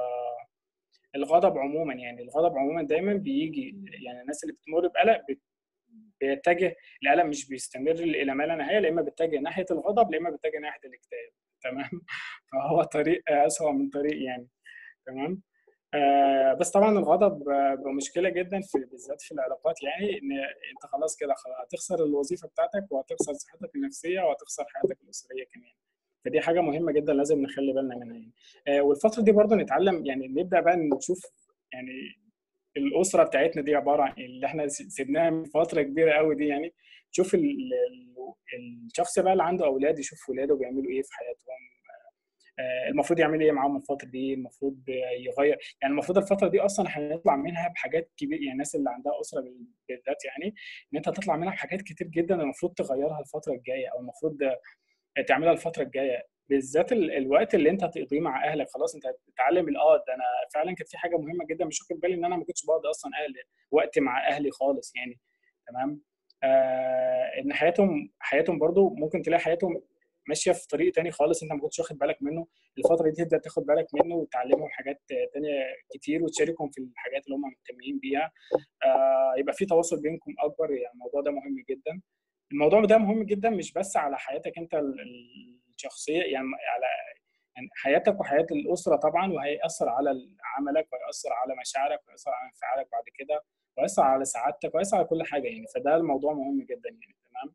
والغضب عموما، يعني الغضب عموما دايما بيجي، يعني الناس اللي بتمر بقلق بيتجه، الالم مش بيستمر الى ما لا نهايه، لا اما بيتجه ناحيه الغضب، لا اما بيتجه ناحيه الاكتئاب. تمام. فهو طريق اسوأ من طريق يعني. تمام. آه بس طبعا الغضب آه، مشكله جدا في بالذات في العلاقات، يعني ان انت خلاص كده خلاص هتخسر الوظيفه بتاعتك وهتخسر صحتك النفسيه وهتخسر حياتك الاسريه كمان. فدي حاجه مهمه جدا لازم نخلي بالنا منها يعني. آه والفتره دي برضه نتعلم، يعني نبدا بقى نشوف يعني الاسره بتاعتنا دي عباره عن إيه، اللي احنا سيبناها من فتره كبيره قوي دي يعني. تشوف ال- ال- الشخص بقى اللي عنده اولاد، يشوف ولاده بيعملوا ايه في حياتهم، آه، المفروض يعمل ايه معاهم الفتره دي، المفروض يغير. يعني المفروض الفتره دي اصلا هنطلع منها بحاجات كبيره، يعني الناس اللي عندها اسره بال- بالذات، يعني ان انت هتطلع منها بحاجات كتير جدا المفروض تغيرها الفتره الجايه، او المفروض تعملها الفتره الجايه. بالذات ال- الوقت اللي انت هتقضيه مع اهلك، خلاص انت هتتعلم اه ده انا فعلا كانت في حاجه مهمه جدا مش واخد بالي ان انا ما كنتش بقضي اصلا اهل وقت مع اهلي خالص يعني. تمام. آه ان حياتهم حياتهم برضو ممكن تلاقي حياتهم ماشيه في طريق تاني خالص انت ما كنتش واخد بالك منه. الفتره دي تبدا تاخد بالك منه وتعلمهم حاجات تانية كتير وتشاركهم في الحاجات اللي هم مهتمين بيها. آه يبقى في تواصل بينكم اكبر، يعني الموضوع ده مهم جدا. الموضوع ده مهم جدا مش بس على حياتك انت ال- ال- الشخصيه، يعني على يعني حياتك وحياه الاسره طبعا، وهيأثر على عملك وهيأثر على مشاعرك وهيأثر على انفعالك بعد كده، وهيأثر على سعادتك وهيأثر على كل حاجه يعني. فده الموضوع مهم جدا يعني. تمام.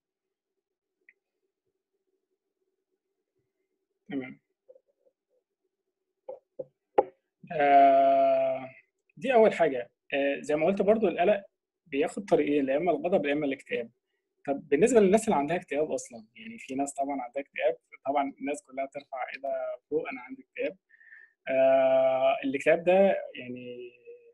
تمام. آه دي اول حاجه. آه زي ما قلت برضو القلق بياخد طريقين، يا اما الغضب يا اما الاكتئاب. طب بالنسبه للناس اللي عندها اكتئاب اصلا، يعني في ناس طبعا عندها اكتئاب، طبعا الناس كلها ترفع ايدها فوق انا عندي اكتئاب. آه الاكتئاب ده يعني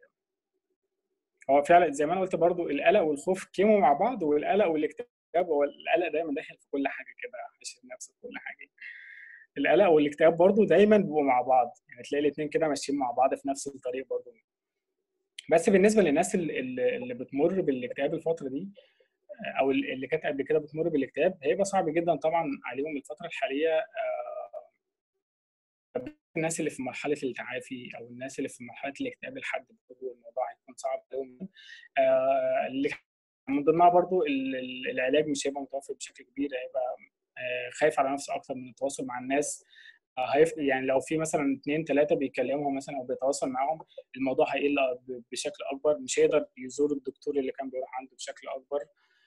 هو فعلا زي ما انا قلت برضو القلق والخوف كيمو مع بعض، والقلق والاكتئاب هو القلق دايما داخل في كل حاجه كده، حاشر نفسه في كل حاجه. القلق والاكتئاب برضو دايما بيبقوا مع بعض، يعني تلاقي الاثنين كده ماشيين مع بعض في نفس الطريق برضو. بس بالنسبه للناس اللي, اللي بتمر بالاكتئاب الفتره دي، او اللي كانت قبل كده بتمر بالاكتئاب، هيبقى صعب جدا طبعا عليهم الفتره الحاليه. الناس اللي في مرحله التعافي او الناس اللي في مرحله الاكتئاب لحد بلوغ الموضوع هيكون صعب عليهم. آه، اللي من ضمنها برضو ال- ال- العلاج مش هيبقى متوفر بشكل كبير، هيبقى آه، خايف على نفسه اكتر من التواصل مع الناس. آه، هيف يعني لو في مثلا اثنين ثلاثه بيكلمهم مثلا او بيتواصل معاهم، الموضوع هيقل ب- بشكل اكبر، مش هيقدر يزور الدكتور اللي كان بيروح عنده بشكل اكبر.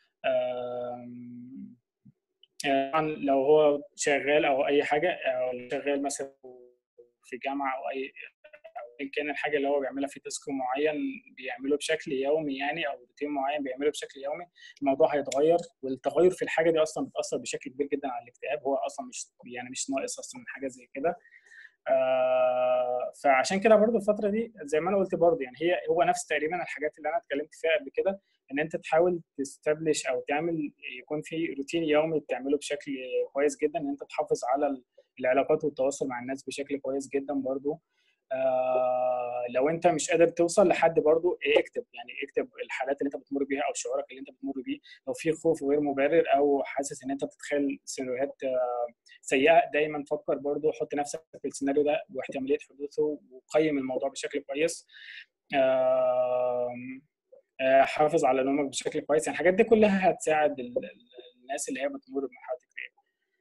آم، يعني طبعا لو هو شغال او اي حاجه، او شغال مثلا في جامعه او اي ان كان الحاجه اللي هو بيعملها في تاسك معين بيعمله بشكل يومي يعني، او روتين معين بيعمله بشكل يومي، الموضوع هيتغير. والتغير في الحاجه دي اصلا بتاثر بشكل كبير جدا على الاكتئاب، هو اصلا مش يعني مش ناقص اصلا من حاجه زي كده. آه فعشان كده برضو الفتره دي زي ما انا قلت برضو، يعني هي هو نفس تقريبا الحاجات اللي انا اتكلمت فيها قبل كده، ان انت تحاول تستبلش او تعمل يكون في روتين يومي بتعمله بشكل كويس جدا، ان انت تحافظ على العلاقات والتواصل مع الناس بشكل كويس جدا برضو. آه لو انت مش قادر توصل لحد برضو اكتب، يعني اكتب الحالات اللي انت بتمر بيها او شعورك اللي انت بتمر بيه. لو في خوف غير مبرر او حاسس ان انت بتتخيل سيناريوهات آه سيئه، دايما فكر برضو، حط نفسك في السيناريو ده واحتماليه حدوثه وقيم الموضوع بشكل كويس. آه آه حافظ على نومك بشكل كويس. يعني الحاجات دي كلها هتساعد الناس اللي هي بتمر بمرحله اكتئاب.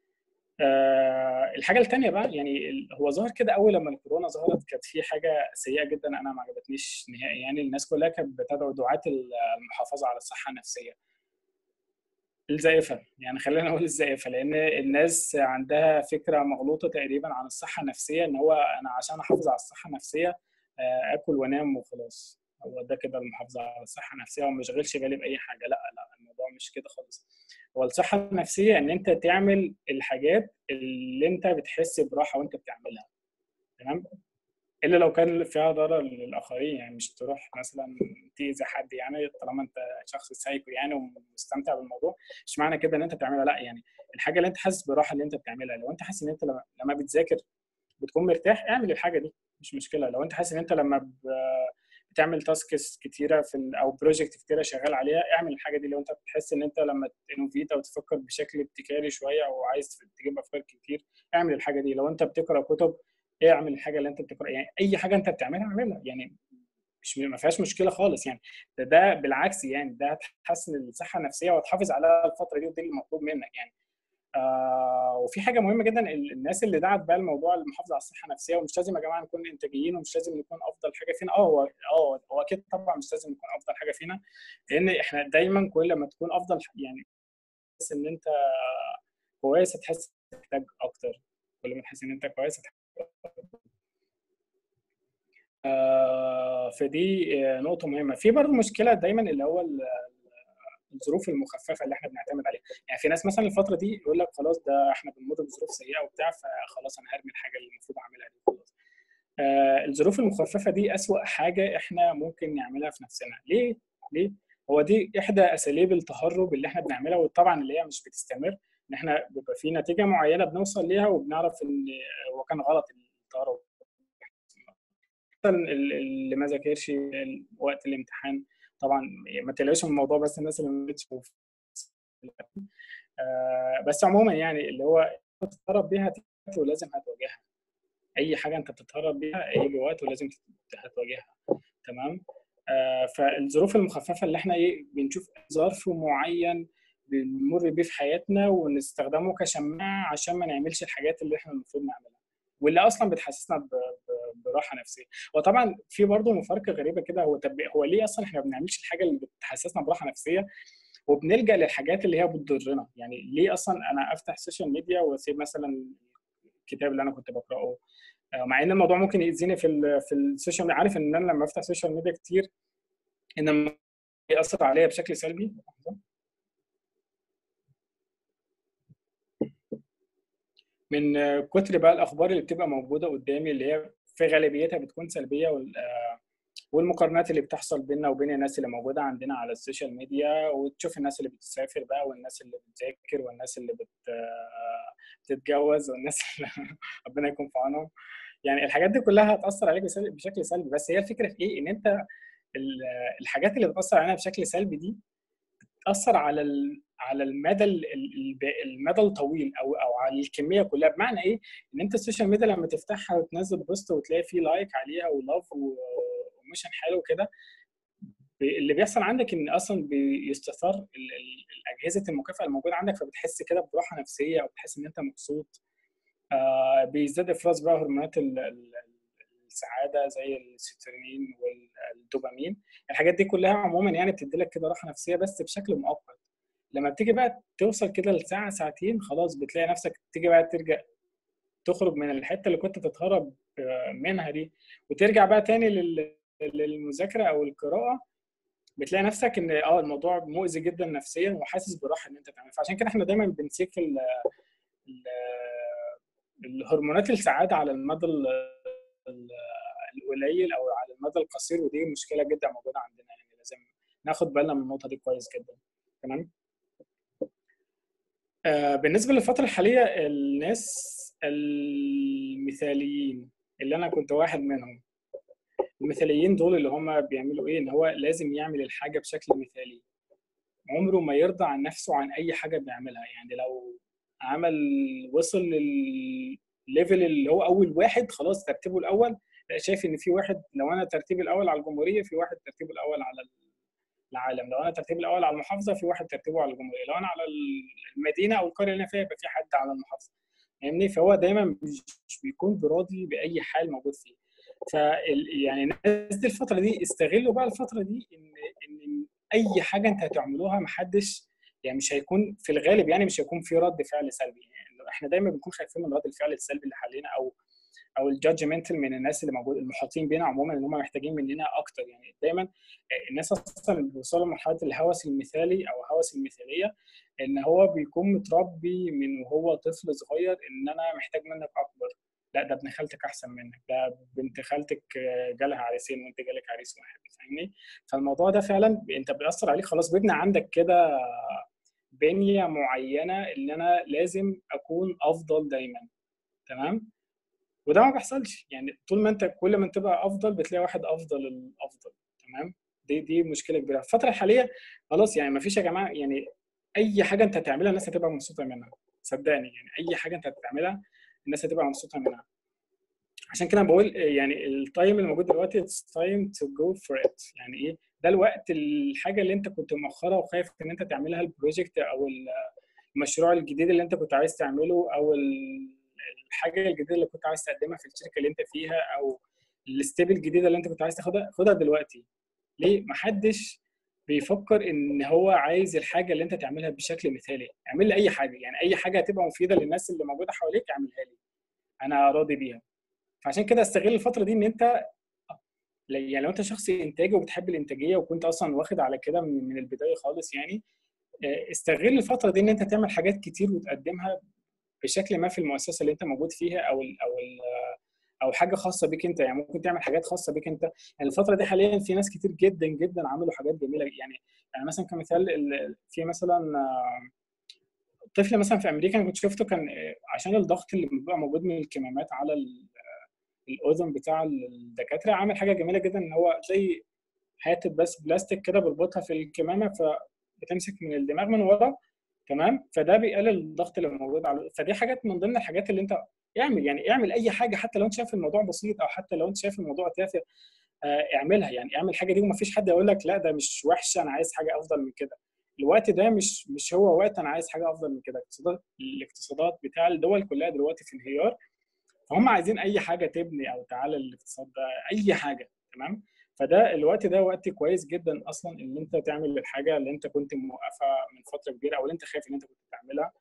آه الحاجه الثانيه بقى، يعني هو ظهر كده اول لما الكورونا ظهرت، كانت في حاجه سيئه جدا انا ما عجبتنيش نهائي. يعني الناس كلها كانت بتدعو دعاة المحافظه على الصحه النفسيه الزائفه، يعني خلينا نقول الزائفه، لان الناس عندها فكره مغلوطه تقريبا عن الصحه النفسيه، ان هو انا عشان احافظ على الصحه النفسيه آه اكل وانام وخلاص، هو ده كده المحافظه على الصحه النفسيه وما اشغلش بالي باي حاجه. لا لا، الموضوع مش كده خالص. هو الصحه النفسيه ان انت تعمل الحاجات اللي انت بتحس براحه وانت بتعملها، تمام، الا لو كان فيها ضرر للاخرين. يعني مش تروح مثلا تاذي حد، يعني طالما انت شخص سايكو يعني ومستمتع بالموضوع، مش معنى كده ان انت بتعملها. لا، يعني الحاجه اللي انت حاسس براحه اللي انت بتعملها. لو انت حاسس ان انت لما, لما بتذاكر بتكون مرتاح، اعمل الحاجه دي، مش مشكله. لو انت حاسس ان انت لما بتعمل تاسكس كتيره في او بروجكت كتيره شغال عليها، اعمل الحاجه دي. لو انت بتحس ان انت لما تنوفيت او تفكر بشكل ابتكاري شويه او عايز تجيب افكار كتير، اعمل الحاجه دي. لو انت بتقرا كتب، اعمل الحاجه اللي انت بتقرا. يعني اي حاجه انت بتعملها اعملها، يعني مش ما فيهاش مشكله خالص. يعني ده, ده بالعكس، يعني ده هتحسن الصحه النفسيه وتحافظ على الفتره دي، ودي اللي مطلوب منك يعني. آه وفي حاجه مهمه جدا، الناس اللي دعت بقى الموضوع المحافظه على الصحه النفسيه، ومش لازم يا جماعه نكون انتاجيين ومش لازم نكون افضل حاجه فينا. اه هو اه هو اكيد طبعا مش لازم نكون افضل حاجه فينا، لان احنا دايما كل ما تكون افضل، يعني تحس ان انت كويس هتحس محتاج اكتر. كل ما تحس ان انت كويس هتحس. آه فدي آه، نقطه مهمه. في برضه مشكله دايما اللي هو الظروف المخففه اللي احنا بنعتمد عليها. يعني في ناس مثلا الفتره دي يقول لك خلاص ده احنا بنمر بظروف سيئه وبتاع، فخلاص انا هرمي الحاجه اللي المفروض اعملها دي خلاص. آه الظروف المخففه دي اسوأ حاجه احنا ممكن نعملها في نفسنا. ليه؟ ليه؟ هو دي احدى اساليب التهرب اللي احنا بنعملها، وطبعا اللي هي مش بتستمر. ان احنا بيبقى في نتيجه معينه بنوصل ليها وبنعرف ان هو كان غلط التهرب. اللي ما ذاكرش وقت الامتحان، طبعا ما تلاقيش الموضوع بس الناس اللي ما بتشوف. آه بس عموما يعني اللي هو تتهرب بيها ولازم هتواجهها. اي حاجه انت بتتهرب بيها هيجي وقت ولازم هتواجهها، تمام. آه فالظروف المخففه اللي احنا ايه بنشوف ظرف معين بنمر بيه في حياتنا ونستخدمه كشماعه عشان ما نعملش الحاجات اللي احنا المفروض نعملها، واللي اصلا بتحسسنا براحه نفسيه. وطبعا في برضه مفارقه غريبه كده، هو طب هو ليه اصلا احنا ما بنعملش الحاجه اللي بتحسسنا براحه نفسيه وبنلجا للحاجات اللي هي بتضرنا؟ يعني ليه اصلا انا افتح السوشيال ميديا واسيب مثلا الكتاب اللي انا كنت بقراه، مع ان الموضوع ممكن يأذيني في ال في السوشيال ميديا. عارف ان انا لما افتح السوشيال ميديا كتير ان يأثر عليا بشكل سلبي. من كتر بقى الاخبار اللي بتبقى موجوده قدامي اللي هي في غالبيتها بتكون سلبيه، والمقارنات اللي بتحصل بيننا وبين الناس اللي موجوده عندنا على السوشيال ميديا، وتشوف الناس اللي بتسافر بقى والناس اللي بتذاكر والناس اللي بت بتتجوز والناس اللي ربنا يكون في عونهم. يعني الحاجات دي كلها هتأثر عليك بشكل سلبي. بس هي الفكره في ايه؟ ان انت الحاجات اللي بتأثر علينا بشكل سلبي دي بتأثر على على المدى المدى الطويل او او على الكميه كلها. بمعنى ايه؟ ان انت السوشيال ميديا لما تفتحها وتنزل بوست وتلاقي فيه لايك عليها ولاف وموشن حلو كده، اللي بيحصل عندك ان اصلا بيستثار اجهزه المكافاه الموجوده عندك، فبتحس كده براحه نفسيه او بتحس ان انت مبسوط. آه بيزداد افراز بقى هرمونات السعاده زي السيروتونين والدوبامين. الحاجات دي كلها عموما يعني بتدي لك كده راحه نفسيه بس بشكل مؤقت. لما بتيجي بقى توصل كده لساعه ساعتين خلاص بتلاقي نفسك تيجي بقى ترجع تخرج من الحته اللي كنت تتهرب منها دي وترجع بقى تاني للمذاكره او القراءه، بتلاقي نفسك ان اه الموضوع مؤذي جدا نفسيا وحاسس براحه ان انت تعمل. فعشان كده احنا دايما بنسيك ال ال الهرمونات السعاده على المدى القليل او على المدى القصير، ودي مشكله جدا موجوده عندنا. يعني لازم ناخد بالنا من النقطه دي كويس جدا. تمام. آه بالنسبه للفتره الحاليه، الناس المثاليين اللي انا كنت واحد منهم. المثاليين دول اللي هم بيعملوا ايه؟ ان هو لازم يعمل الحاجه بشكل مثالي، عمره ما يرضى عن نفسه عن اي حاجه بيعملها. يعني لو عمل وصل للليفل اللي هو اول واحد، خلاص ترتيبه الاول، لا شايف ان في واحد، لو انا ترتيبي الاول على الجمهوريه في واحد ترتيبه الاول على العالم، لو انا ترتيبي الاول على المحافظه في واحد ترتيبه على الجمهوريه، لو انا على المدينه او القريه اللي انا فيها يبقى في حد على المحافظه. فاهمني؟ فهو دايما مش بيكون براضي باي حال موجود فيه. ف يعني الناس دي الفتره دي استغلوا بقى الفتره دي ان ان اي حاجه انت هتعملوها محدش، يعني مش هيكون في الغالب، يعني مش هيكون في رد فعل سلبي. يعني احنا دايما بنكون خايفين من رد الفعل السلبي اللي حوالينا، او او الجادجمنتال من الناس اللي موجود المحاطين بينا عموما، ان هم محتاجين مننا اكتر. يعني دايما الناس اصلا بيوصلوا لمرحله الهوس المثالي او هوس المثاليه، ان هو بيكون متربي من وهو طفل صغير ان انا محتاج منك اكبر، لا ده ابن خالتك احسن منك، ده بنت خالتك جالها عريسين وانت جالك عريس واحد. فاهمني؟ فالموضوع ده فعلا انت بيأثر عليك، خلاص بيبني عندك كده بنيه معينه ان انا لازم اكون افضل دايما. تمام؟ وده ما بيحصلش. يعني طول ما انت كل ما تبقى افضل بتلاقي واحد افضل الافضل. تمام؟ دي دي مشكله كبيره الفتره الحاليه. خلاص يعني ما فيش يا جماعه، يعني اي حاجه انت هتعملها الناس هتبقى مبسوطه منها، صدقني. يعني اي حاجه انت هتعملها الناس هتبقى مبسوطه منها. عشان كده بقول يعني التايم اللي موجود دلوقتي it's time to go for it. يعني ايه ده الوقت؟ الحاجه اللي انت كنت مؤخرها وخايف ان انت تعملها، البروجكت او المشروع الجديد اللي انت كنت عايز تعمله، او الحاجه الجديده اللي كنت عايز تقدمها في الشركه اللي انت فيها، او الستيب الجديده اللي انت كنت عايز تاخدها، خدها دلوقتي. ليه؟ محدش بيفكر ان هو عايز الحاجه اللي انت تعملها بشكل مثالي. اعمل لي اي حاجه، يعني اي حاجه هتبقى مفيده للناس اللي موجوده حواليك اعملها لي، انا راضي بيها. فعشان كده استغل الفتره دي ان انت، يعني لو انت شخص انتاجي وبتحب الانتاجيه وكنت اصلا واخد على كده من من البدايه خالص، يعني استغل الفتره دي ان انت تعمل حاجات كتير وتقدمها بشكل ما في المؤسسه اللي انت موجود فيها، او ال او ال او حاجه خاصه بيك انت. يعني ممكن تعمل حاجات خاصه بيك انت. يعني الفتره دي حاليا في ناس كتير جدا جدا عملوا حاجات جميله. يعني يعني مثلا كمثال، في مثلا طفل مثلا في امريكا انا كنت شفته، كان عشان الضغط اللي بيبقى موجود من الكمامات على الاذن بتاع الدكاتره، عمل حاجه جميله جدا، ان هو زي حته بس بلاستيك كده بيربطها في الكمامه، فبتمسك من الدماغ من ورا. تمام؟ فده بيقلل الضغط اللي موجود على. فدي حاجات من ضمن الحاجات اللي انت اعمل. يعني اعمل اي حاجه حتى لو انت شايف الموضوع بسيط، او حتى لو انت شايف الموضوع تافه، اعملها. يعني اعمل حاجه دي وما فيش حد يقول لك لا ده مش وحشه، انا عايز حاجه افضل من كده. الوقت ده مش مش هو وقت انا عايز حاجه افضل من كده. الاقتصادات الاقتصادات بتاع الدول كلها دلوقتي في انهيار، فهم عايزين اي حاجه تبني او تعالى الاقتصاد ده، اي حاجه. تمام؟ فده الوقت ده وقت كويس جدا اصلا ان انت تعمل الحاجه اللي انت كنت موقفها من فتره كبيره، او اللي انت خايف ان انت كنت تعملها.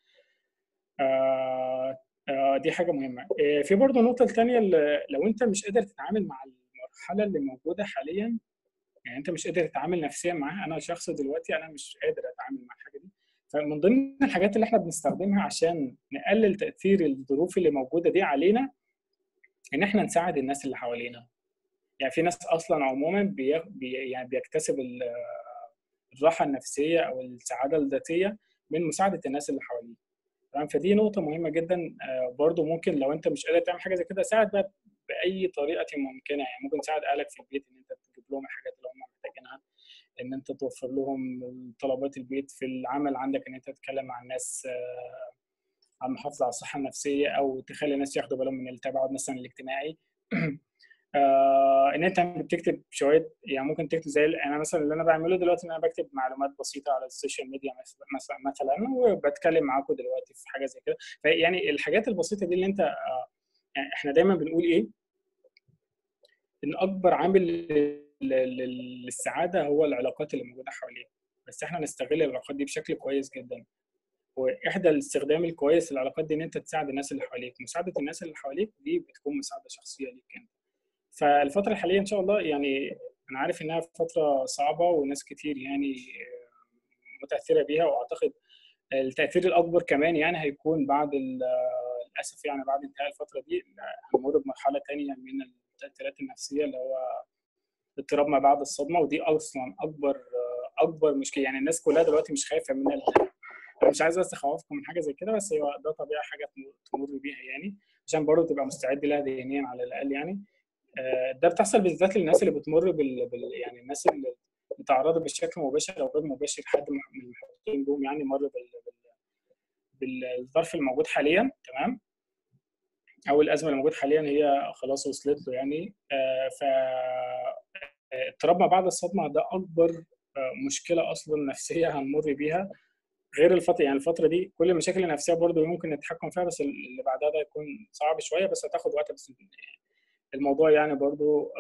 آه آه دي حاجه مهمه. آه في برضه النقطه الثانيه، لو انت مش قادر تتعامل مع المرحله اللي موجوده حاليا، يعني انت مش قادر تتعامل نفسيا معاها. انا شخص دلوقتي انا مش قادر اتعامل مع الحاجه دي. فمن ضمن الحاجات اللي احنا بنستخدمها عشان نقلل تاثير الظروف اللي موجوده دي علينا، ان احنا نساعد الناس اللي حوالينا. يعني في ناس اصلا عموما بي بي يعني بيكتسب الراحه النفسيه او السعاده الذاتيه من مساعده الناس اللي حواليه. تمام؟ فدي نقطه مهمه جدا. برضو ممكن لو انت مش قادر تعمل حاجه زي كده، ساعد بقى باي طريقه ممكنه. يعني ممكن تساعد اهلك في البيت ان انت تجيب لهم الحاجات اللي هم محتاجينها، ان انت توفر لهم طلبات البيت. في العمل عندك ان انت تتكلم مع الناس عن المحافظه على الصحه النفسيه، او تخلي الناس ياخدوا بالهم من التباعد مثلا الاجتماعي. آه ان انت بتكتب شويه، يعني ممكن تكتب زي انا مثلا اللي انا بعمله دلوقتي، ان انا بكتب معلومات بسيطه على السوشيال ميديا مثلا مثلا وبتكلم معاكم دلوقتي في حاجه زي كده. فيعني الحاجات البسيطه دي اللي انت آه يعني احنا دايما بنقول ايه؟ ان اكبر عامل للسعاده هو العلاقات اللي موجوده حواليك. بس احنا نستغل العلاقات دي بشكل كويس جدا. واحدى الاستخدام الكويس للعلاقات دي ان انت تساعد الناس اللي حواليك. مساعده الناس اللي حواليك دي بتكون مساعده شخصيه ليك انت. فالفتره الحاليه ان شاء الله، يعني انا عارف انها فتره صعبه وناس كتير يعني متاثره بيها، واعتقد التاثير الاكبر كمان يعني هيكون بعد للاسف، يعني بعد انتهاء الفتره دي هنمر بمرحله ثانيه من التاثيرات النفسيه، اللي هو اضطراب ما بعد الصدمه. ودي اصلا اكبر اكبر مشكله. يعني الناس كلها دلوقتي مش خايفه من، انا مش عايز بس اخوفكم من حاجه زي كده، بس هو ده طبيعي حاجه تمر بيها يعني. عشان برضه تبقى مستعد لها ذهنيا على الاقل يعني. ده بتحصل بالذات للناس اللي بتمر بال... بال... يعني الناس اللي متعرضه بشكل مباشر او غير مباشر، حد من المحيطين بهم يعني مر بال... بال... بالظرف الموجود حاليا، تمام، او الازمه الموجوده حاليا هي خلاص وصلت له يعني. ف اضطراب ما بعد الصدمه ده اكبر مشكله اصلا نفسيه هنمر بيها، غير الفتره يعني الفتره دي كل المشاكل النفسيه برضو ممكن نتحكم فيها، بس اللي بعدها ده يكون صعب شويه، بس هتاخد وقت. بس الموضوع يعني برضو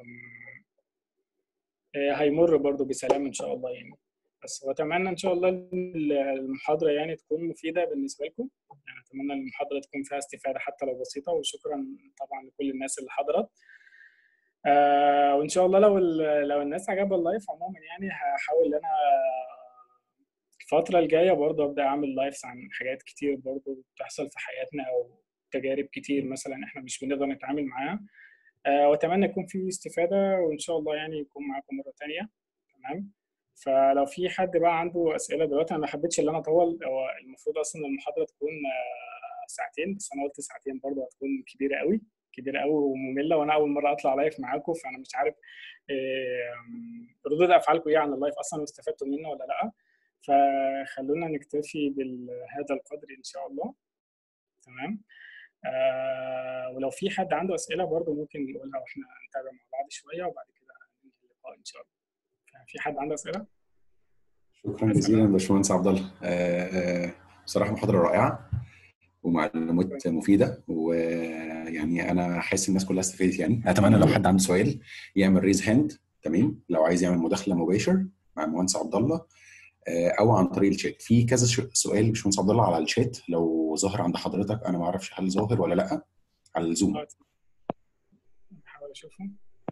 هيمر برضو بسلام ان شاء الله يعني. بس واتمنى ان شاء الله المحاضره يعني تكون مفيده بالنسبه لكم، يعني اتمنى المحاضره تكون فيها استفاده حتى لو بسيطه، وشكرا طبعا لكل الناس اللي حضرت. آه وان شاء الله لو لو الناس عجبها اللايف عموما يعني هحاول انا الفتره الجايه برضو ابدا اعمل لايفز عن حاجات كتير برضو بتحصل في حياتنا، او تجارب كتير مثلا احنا مش بنقدر نتعامل معاها. آه واتمنى يكون في استفاده، وان شاء الله يعني يكون معاكم مره ثانيه، تمام. فلو في حد بقى عنده اسئله دلوقتي، انا ما حبيتش ان انا اطول، هو المفروض اصلا المحاضره تكون آه ساعتين، بس انا قلت ساعتين برضه هتكون كبيره قوي كبيره قوي وممله، وانا اول مره اطلع لايف معاكم، فانا مش عارف آه ردود افعالكم ايه عن اللايف اصلا، واستفدتوا منه ولا لا. فخلونا نكتفي بهذا القدر ان شاء الله، تمام. آه ولو في حد عنده اسئله برضه ممكن يقولها، واحنا نتابع مع بعض شويه وبعد كده ننهي اللقاء ان شاء الله. في حد عنده اسئله؟ شكرا جزيلا باشمهندس عبد الله. بصراحه محاضره رائعه ومعلومات مفيده، ويعني انا حاسس الناس كلها استفادت. يعني اتمنى لو حد عنده سؤال يعمل ريز هاند، تمام، لو عايز يعمل مداخله مباشر مع المهندس عبد الله او عن طريق الشات. في كذا سؤال باشمهندس عبد الله على الشات، لو ظاهر عند حضرتك، انا ما اعرفش هل ظاهر ولا لا على الزوم. نحاول اشوفه.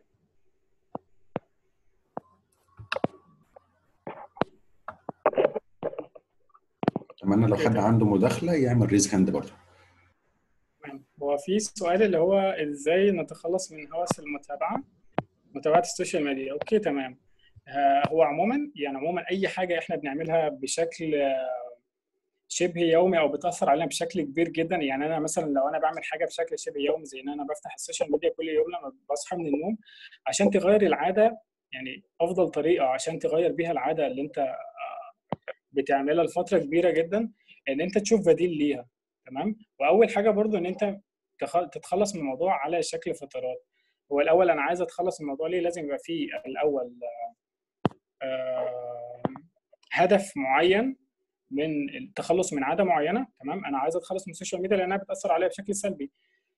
اتمنى لو حد عنده مداخله يعمل ريز هاند برضه. هو في سؤال اللي هو ازاي نتخلص من هوس المتابعه، متابعه السوشيال ميديا. اوكي تمام. هو عموما يعني عموما اي حاجه احنا بنعملها بشكل شبه يومي او بتاثر علينا بشكل كبير جدا. يعني انا مثلا لو انا بعمل حاجه بشكل شبه يومي زي ان انا بفتح السوشيال ميديا كل يوم لما بصحى من النوم، عشان تغير العاده يعني افضل طريقه عشان تغير بيها العاده اللي انت بتعملها لفتره كبيره جدا ان انت تشوف بديل ليها، تمام. واول حاجه برضو ان انت تتخلص من الموضوع على شكل فترات. هو الاول انا عايز اتخلص من الموضوع ليه؟ لازم يبقى فيه الاول هدف معين من التخلص من عاده معينه، تمام. انا عايز اتخلص من السوشيال ميديا لانها بتاثر عليا بشكل سلبي.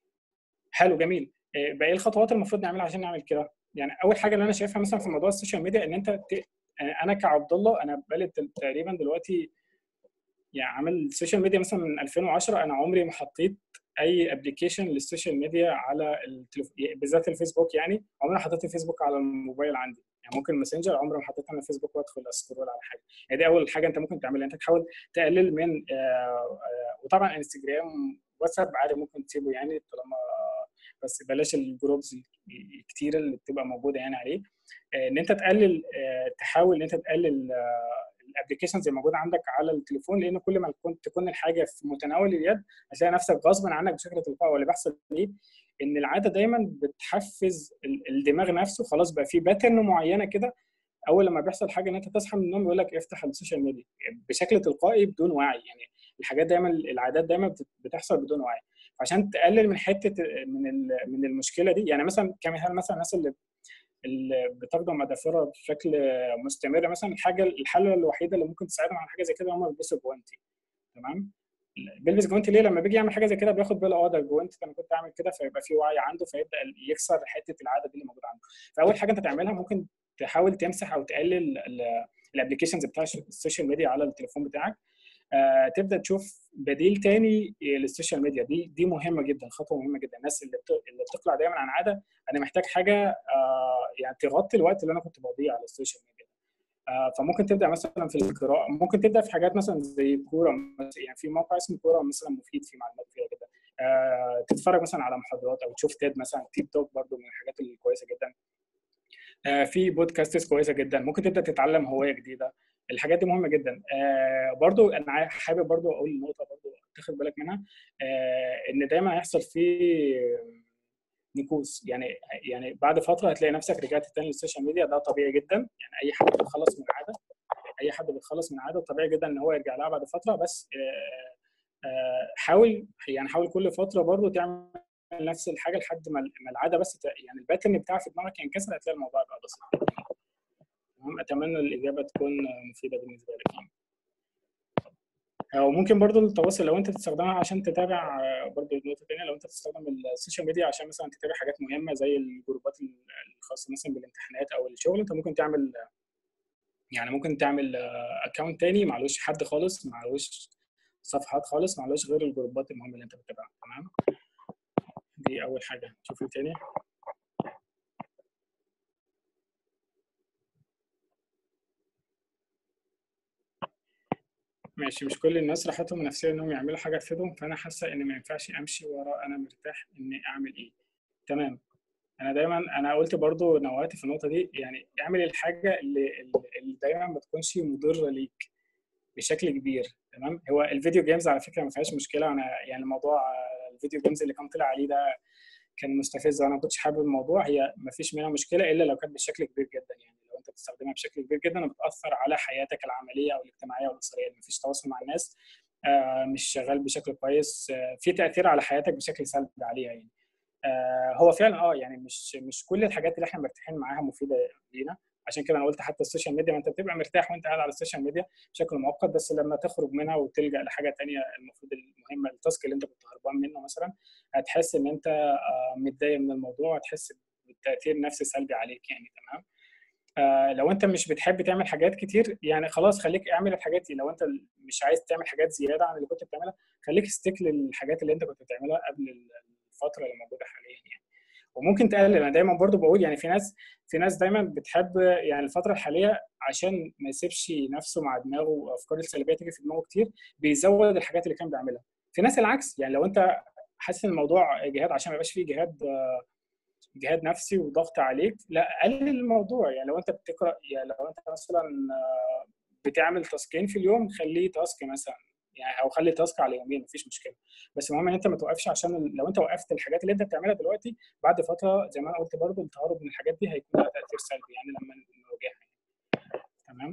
حلو جميل. بقى ايه الخطوات المفروض نعملها عشان نعمل كده؟ يعني اول حاجه اللي انا شايفها مثلا في موضوع السوشيال ميديا ان انت ت... انا كعبد الله انا بقالي تقريبا دلوقتي يعني عامل السوشيال ميديا مثلا من ألفين وعشرة، انا عمري ما حطيت اي ابلكيشن للسوشيال ميديا على التليفون، بالذات الفيسبوك. يعني عمري ما حطيت الفيسبوك على الموبايل عندي، يعني ممكن ماسنجر عمري ما حطيت انا الفيسبوك وادخل اسكرول على حاجه. يعني دي اول حاجه انت ممكن تعملها، انت تحاول تقلل من آآ آآ وطبعا انستجرام واتساب عادي ممكن تسيبه يعني طالما، بس بلاش الجروبز الكتيره اللي بتبقى موجوده يعني عليه. ان انت تقلل تحاول ان انت تقلل الابلكيشنز اللي موجوده عندك على التليفون، لان كل ما تكون الحاجه في متناول اليد هتلاقي نفسك غصبا عنك بشكل تلقائي. واللي بيحصل ايه؟ ان العاده دايما بتحفز الدماغ نفسه، خلاص بقى في باترن معينه كده. اول لما بيحصل حاجه ان انت تصحى من النوم يقول لك افتح السوشيال ميديا بشكل تلقائي بدون وعي. يعني الحاجات دايما العادات دايما بتحصل بدون وعي. عشان تقلل من حته من من المشكله دي، يعني مثلا كمثال مثلا الناس اللي اللي بتقدم مضافره بشكل مستمر، مثلا الحاجه الحاله الوحيده اللي ممكن تساعدهم على حاجه زي كده هم بيلبسوا جوانتي، تمام. بيلبس جوانتي ليه؟ لما بيجي يعمل حاجه زي كده بياخد باله اه ده الجوانتي انا كنت اعمل كده، فيبقى في وعي عنده فيبدا يكسر حته العاده دي اللي موجوده عنده. فاول حاجه انت تعملها ممكن تحاول تمسح او تقلل الابلكيشنز بتاع السوشيال ميديا على التليفون بتاعك. آه، تبدا تشوف بديل تاني للسوشيال ميديا. دي دي مهمه جدا، خطوه مهمه جدا. الناس اللي اللي بتقلع دايما عن عاده انا محتاج حاجه آه يعني تغطي الوقت اللي انا كنت بضيع على السوشيال ميديا. آه فممكن تبدا مثلا في القراءه، ممكن تبدا في حاجات مثلا زي كوره، يعني في موقع اسمه كوره مثلا مفيد، في معلومات فيها جدا. آه تتفرج مثلا على محاضرات او تشوف تيد مثلا. تيك توك برضو من الحاجات الكويسه جدا. آه في بودكاست كويسه جدا. ممكن تبدا تتعلم هوايه جديده. الحاجات دي مهمه جدا. آه برضو انا حابب برضو اقول نقطه برضو تاخد بالك منها، ان دايما هيحصل فيه نكوص. يعني يعني بعد فتره هتلاقي نفسك رجعت تاني للسوشيال ميديا. ده طبيعي جدا، يعني اي حد بيتخلص من عاده اي حد بيتخلص من عاده طبيعي جدا ان هو يرجع لها بعد فتره. بس حاول يعني حاول كل فتره برضو تعمل نفس الحاجه لحد ما العاده بس يعني الباترن بتاعها في دماغك ينكسر، هتلاقي الموضوع بقى بسيط. تمام، اتمنى الاجابه تكون مفيده بالنسبه لك يعني. او ممكن برضو التواصل لو انت بتستخدمها عشان تتابع، برضو نقطه ثانيه، لو انت بتستخدم السوشيال ميديا عشان مثلا تتابع حاجات مهمه زي الجروبات الخاصه مثلا بالامتحانات او الشغل، انت ممكن تعمل يعني ممكن تعمل اكونت تاني معلوش حد خالص، معلوش صفحات خالص، معلوش غير الجروبات المهمه اللي انت بتتابعها. تمام، دي اول حاجه. شوف ايه تاني. ماشي، مش كل الناس راحتهم النفسيه انهم يعملوا حاجه تفيدهم، فانا حاسه ان ما ينفعش امشي ورا، انا مرتاح اني اعمل ايه. تمام، انا دايما انا قلت برضو نوعت في النقطه دي، يعني اعمل الحاجه اللي, اللي دايما ما تكونش مضره ليك بشكل كبير. تمام، هو الفيديو جيمز على فكره ما فيهاش مشكله. انا يعني موضوع الفيديو جيمز اللي كان طلع عليه ده كان مستفز وانا ما كنتش حابب الموضوع. هي ما فيش منها مشكله الا لو كانت بشكل كبير جدا، يعني لو انت بتستخدمها بشكل كبير جدا وبتاثر على حياتك العمليه او الاجتماعيه او الاسريه، ما فيش تواصل مع الناس، آه مش شغال بشكل كويس، آه في تاثير على حياتك بشكل سلبي عليها يعني. آه هو فعلا اه يعني مش مش كل الحاجات اللي احنا مرتاحين معاها مفيده لينا. عشان كده انا قلت حتى السوشيال ميديا، ما انت بتبقى مرتاح وانت قاعد على السوشيال ميديا بشكل مؤقت، بس لما تخرج منها وتلجا لحاجه ثانيه المفروض المهمه، التاسك اللي انت كنت هربان منه مثلا، هتحس ان انت آه متضايق من الموضوع، هتحس بالتاثير نفسي سلبي عليك يعني. تمام، آه لو انت مش بتحب تعمل حاجات كتير يعني خلاص خليك اعمل الحاجات دي. لو انت مش عايز تعمل حاجات زياده عن اللي كنت بتعملها، خليك ستيك للحاجات اللي انت كنت بتعملها قبل الفتره اللي موجوده حاليا يعني. وممكن تقلل. انا دايما برضو بقول يعني في ناس في ناس دايما بتحب يعني الفتره الحاليه عشان ما يسيبش نفسه مع دماغه وافكار السلبيه تيجي في دماغه كتير، بيزود الحاجات اللي كان بيعملها. في ناس العكس، يعني لو انت حاسس ان الموضوع جهاد عشان ما يبقاش فيه جهاد جهاد نفسي وضغط عليك، لا قلل الموضوع. يعني لو انت بتقرا، يعني لو انت مثلا بتعمل تاسكين في اليوم، خليه تاسك مثلا يعني، او خلي تاسك على يومين مفيش مشكله. بس المهم ان انت ما توقفش، عشان لو انت وقفت الحاجات اللي انت بتعملها دلوقتي بعد فتره زي ما انا قلت برضو التهرب من الحاجات دي هيكون لها تاثير سلبي يعني لما نواجهها. تمام